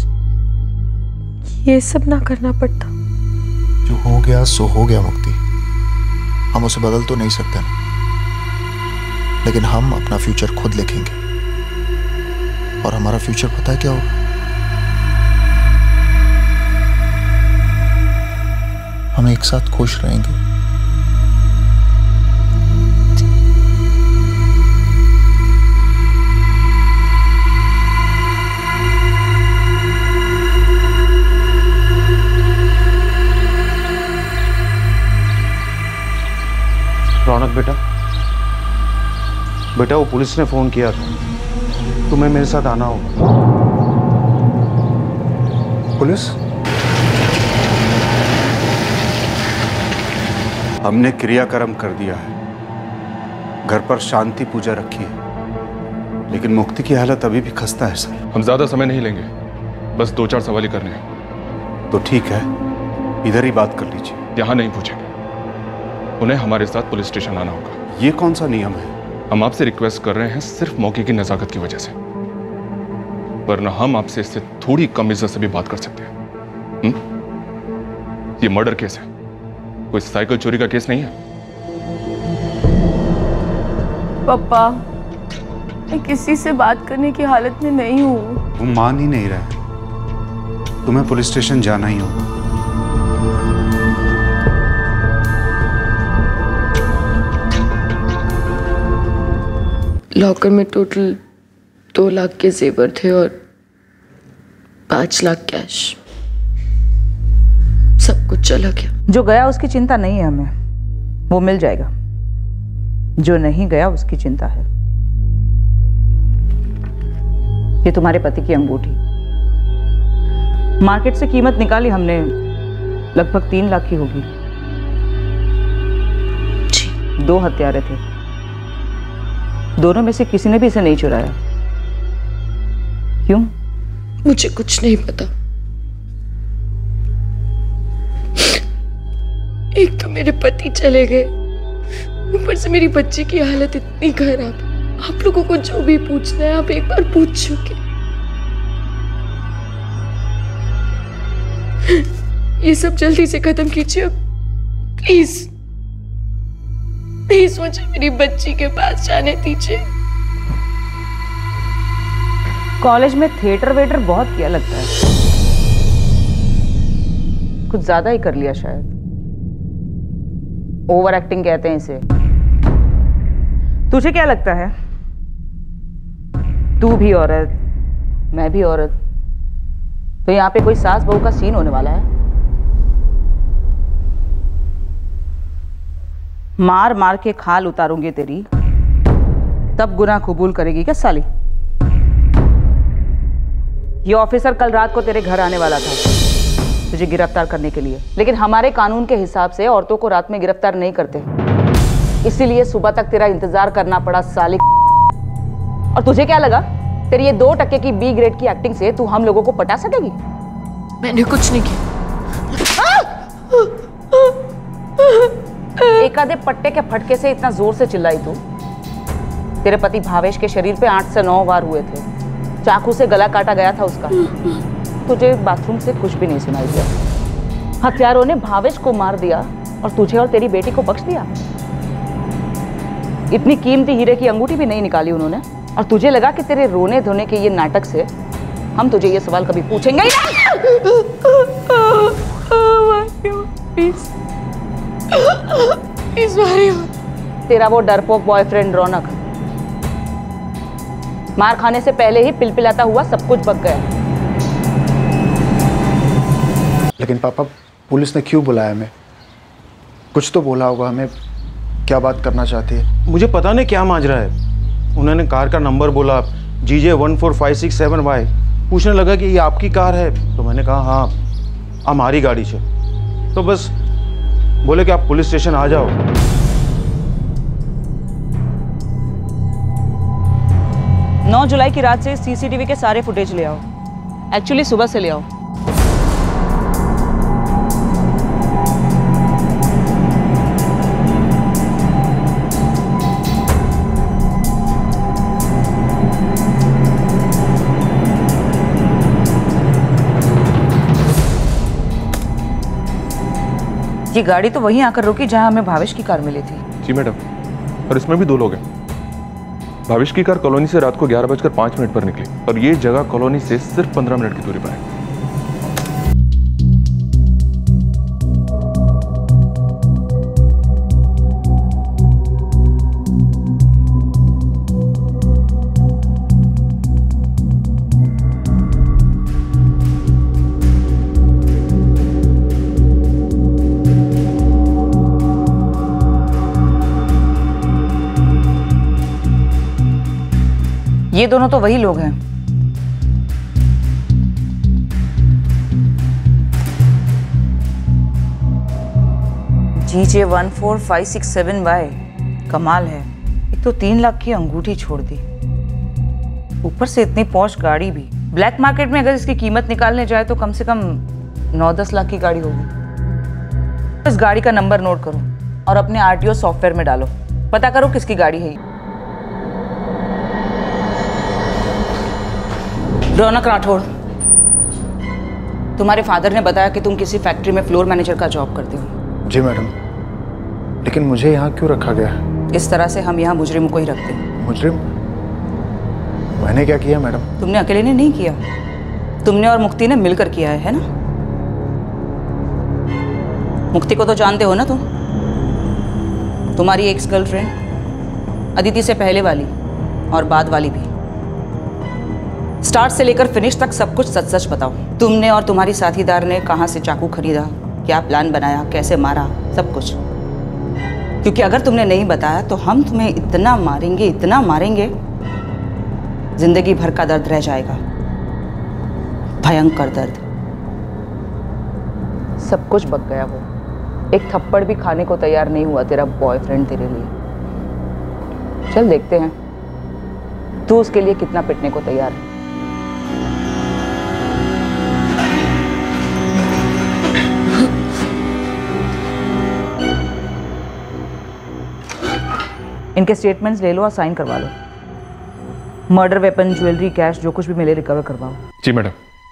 ये सब ना करना पड़ता। जो हो गया सो हो गया मुक्ति, हम उसे बदल तो नहीं सकते ना, लेकिन हम अपना फ्यूचर खुद लिखेंगे। और हमारा फ्यूचर पता है क्या होगा? हम एक साथ खुश रहेंगे। रौनक बेटा, बेटा वो पुलिस ने फोन किया था, तुम्हें मेरे साथ आना होगा। पुलिस? हमने क्रियाकर्म कर दिया है, घर पर शांति पूजा रखी है, लेकिन मुक्ति की हालत अभी भी खस्ता है सर। हम ज्यादा समय नहीं लेंगे, बस दो चार सवाल ही करने हैं। तो ठीक है, इधर ही बात कर लीजिए। यहाँ नहीं पूछेंगे, उन्हें हमारे साथ पुलिस स्टेशन आना होगा। ये कौन सा नियम है? हम आपसे रिक्वेस्ट कर रहे हैं सिर्फ मौके की नजाकत की वजह से, वरना हम आपसे इससे थोड़ी कम इज्जत से भी बात कर सकते हैं। हुँ? ये मर्डर केस है, कोई साइकिल चोरी का केस नहीं है। पापा, मैं किसी से बात करने की हालत में नहीं हूँ। वो मान ही नहीं रहे, तुम्हें पुलिस स्टेशन जाना ही होगा। लॉकर में टोटल दो लाख के जेवर थे और पांच लाख कैश, सब कुछ चला गया। जो गया उसकी चिंता नहीं है हमें, वो मिल जाएगा। जो नहीं गया उसकी चिंता है। ये तुम्हारे पति की अंगूठी, मार्केट से कीमत निकाली हमने, लगभग तीन लाख की होगी। दो हत्यारे थे, दोनों में से किसी ने भी इसे नहीं चुराया। क्यों? मुझे कुछ नहीं पता। एक तो मेरे पति चले गए, ऊपर से मेरी बच्ची की हालत इतनी खराब है। आप लोगों को जो भी पूछना है आप एक बार पूछ चुके। ये सब जल्दी से खत्म कीजिए प्लीज। प्लीज मुझे मेरी बच्ची के पास जाने दीजिए। कॉलेज में थिएटर वेटर बहुत किया लगता है, कुछ ज्यादा ही कर लिया शायद। ओवर एक्टिंग कहते हैं इसे। तुझे क्या लगता है? तू भी औरत, मैं भी औरत, तो यहाँ पे कोई सास बहू का सीन होने वाला है? मार मार के खाल उतारूंगी तेरी, तब गुनाह कबूल करेगी क्या साली? ये ऑफिसर कल रात को तेरे घर आने वाला था तुझे गिरफ्तार करने के लिए, लेकिन हमारे कानून के हिसाब से औरतों को रात में गिरफ्तार नहीं करते, इसीलिए सुबह तक तेरा इंतजार करना पड़ा साली। और तुझे क्या लगा तेरी ये दो टक्के की बी ग्रेड की एक्टिंग से तू हम लोगों को पटा सकेगी? मैंने कुछ नहीं किया। एक आधे पट्टे के फटके से इतना जोर से चिल्लाई तू? तेरे पति भावेश के शरीर पे आठ से नौ वार हुए थे, चाकू से गला काटा गया था उसका। तुझे बाथरूम से कुछ भी नहीं सुनाई दिया। हत्यारों ने भावेश को मार दिया और तुझे और तेरी बेटी को बख्श दिया। इतनी कीमती हीरे की अंगूठी भी नहीं निकाली उन्होंने, और तुझे लगा कि तेरे रोने धोने के ये नाटक से हम तुझे ये सवाल कभी पूछेंगे ही नहीं। तेरा वो डरपोक बॉयफ्रेंड रौनक मार खाने से पहले ही पिलपिलाता हुआ सब कुछ बक गया। लेकिन पापा, पुलिस ने क्यों बुलाया हमें? कुछ तो बोला होगा हमें, क्या बात करना चाहती है? मुझे पता नहीं क्या माजरा है। उन्होंने कार का नंबर बोला, जी J one four five six seven Y. पूछने लगा कि ये आपकी कार है, तो मैंने कहा हाँ हमारी गाड़ी से। तो बस बोले कि आप पुलिस स्टेशन आ जाओ। नौ जुलाई की रात से सीसीटीवी के सारे फुटेज ले आओ। एक्चुअली सुबह से ले आओ। ये गाड़ी तो वहीं आकर रुकी जहां हमें भावेश की कार मिली थी। जी मैडम, और इसमें भी दो लोग हैं। भावेश की कार कॉलोनी से रात को ग्यारह बजकर पांच मिनट पर निकली और ये जगह कॉलोनी से सिर्फ पंद्रह मिनट की दूरी पर है। ये दोनों तो वही लोग हैं। जी J one four five six seven Y. कमाल है, एक तो तीन लाख की अंगूठी छोड़ दी, ऊपर से इतनी पॉश गाड़ी भी। ब्लैक मार्केट में अगर इसकी कीमत निकालने जाए तो कम से कम नौ दस लाख की गाड़ी होगी। इस गाड़ी का नंबर नोट करो और अपने आरटीओ सॉफ्टवेयर में डालो, पता करो किसकी गाड़ी है ये। रौनक राठौड़, तुम्हारे फादर ने बताया कि तुम किसी फैक्ट्री में फ्लोर मैनेजर का जॉब करते हो। जी मैडम, लेकिन मुझे यहाँ क्यों रखा गया है? इस तरह से हम यहाँ मुजरिम को ही रखते हैं। मुजरिम? मैंने क्या किया मैडम? तुमने अकेले ने नहीं किया, तुमने और मुक्ति ने मिलकर किया है, है ना? मुक्ति को तो जानते हो ना तुम? तुम्हारी एक्स गर्लफ्रेंड, अदिति से पहले वाली और बाद वाली भी। स्टार्ट से लेकर फिनिश तक सब कुछ सच सच बताओ। तुमने और तुम्हारी साथीदार ने कहाँ से चाकू खरीदा, क्या प्लान बनाया, कैसे मारा, सब कुछ। क्योंकि अगर तुमने नहीं बताया तो हम तुम्हें इतना मारेंगे, इतना मारेंगे, जिंदगी भर का दर्द रह जाएगा, भयंकर दर्द। सब कुछ बक गया वो, एक थप्पड़ भी खाने को तैयार नहीं हुआ तेरा बॉयफ्रेंड तेरे लिए। चल देखते हैं तू उसके लिए कितना पिटने को तैयार है? इनके स्टेटमेंट्स ले लो और साइन करवा लो। मर्डर वेपन, ज्वेलरी, कैश जो कुछ भी मिले रिकवर करवाओ। जी मैडम।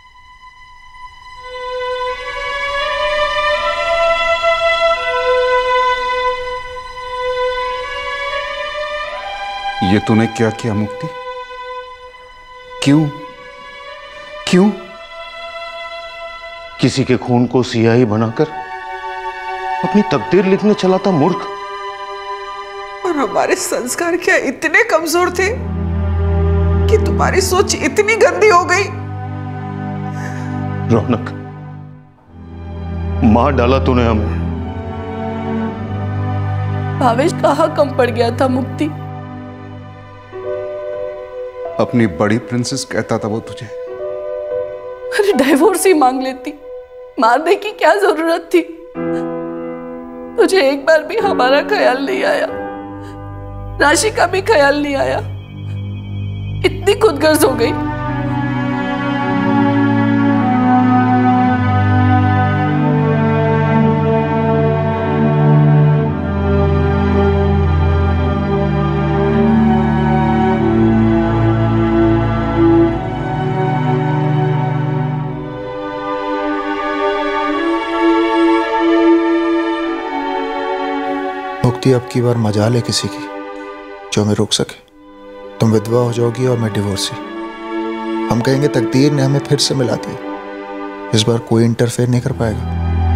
ये तूने क्या किया मुक्ति? क्यों क्यों किसी के खून को सियाही बनाकर अपनी तकदीर लिखने चला था मूर्ख। और हमारे संस्कार क्या इतने कमजोर थे कि तुम्हारी सोच इतनी गंदी हो गई? रौनक, मार डाला तूने हमें। भावेश कहाँ कम पड़ गया था मुक्ति? अपनी बड़ी प्रिंसेस कहता था वो तुझे। अरे डाइवोर्स ही मांग लेती, मारने की क्या जरूरत थी? तुझे एक बार भी हमारा ख्याल नहीं आया, राशि का भी ख्याल नहीं आया। इतनी खुदगर्ज हो गई। मुक्ति, अब की बार मजाल है किसी की जो हमें रोक सके। तुम विधवा हो जाओगी और मैं डिवोर्सी। हम कहेंगे तकदीर ने हमें फिर से मिला दिया। इस बार कोई इंटरफेयर नहीं कर पाएगा।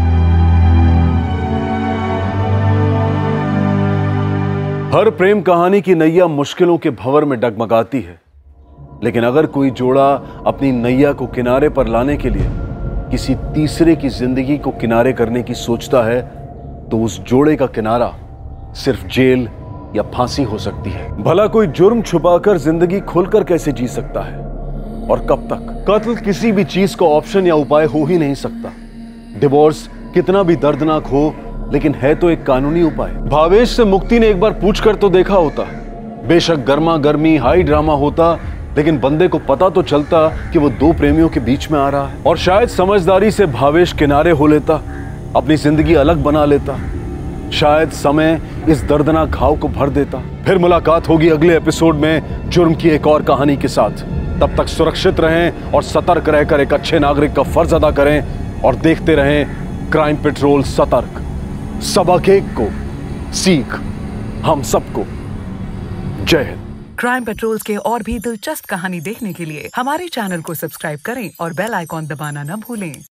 हर प्रेम कहानी की नैया मुश्किलों के भंवर में डगमगाती है, लेकिन अगर कोई जोड़ा अपनी नैया को किनारे पर लाने के लिए किसी तीसरे की जिंदगी को किनारे करने की सोचता है, तो उस जोड़े का किनारा सिर्फ जेल या फांसी हो सकती है। भला कोई जुर्म छुपाकर जिंदगी खुलकर कैसे जी सकता है, और कब तक? कत्ल किसी भी चीज का ऑप्शन या उपाय हो ही नहीं सकता। डिवोर्स कितना भी दर्दनाक हो, लेकिन है तो एक कानूनी उपाय। भावेश से मुक्ति ने एक बार पूछ कर तो देखा होता। बेशक गर्मा गर्मी हाई ड्रामा होता, लेकिन बंदे को पता तो चलता कि वो दो प्रेमियों के बीच में आ रहा है। और शायद समझदारी से भावेश किनारे हो लेता, अपनी जिंदगी अलग बना लेता। शायद समय इस दर्दनाक घाव को भर देता। फिर मुलाकात होगी अगले एपिसोड में जुर्म की एक और कहानी के साथ। तब तक सुरक्षित रहें और सतर्क रहकर एक अच्छे नागरिक का फर्ज अदा करें, और देखते रहें क्राइम पेट्रोल सतर्क। सबक एक को सीख हम सबको। जय हिंद। क्राइम पेट्रोल्स के और भी दिलचस्प कहानी देखने के लिए हमारे चैनल को सब्सक्राइब करें और बेल आइकॉन दबाना न भूलें।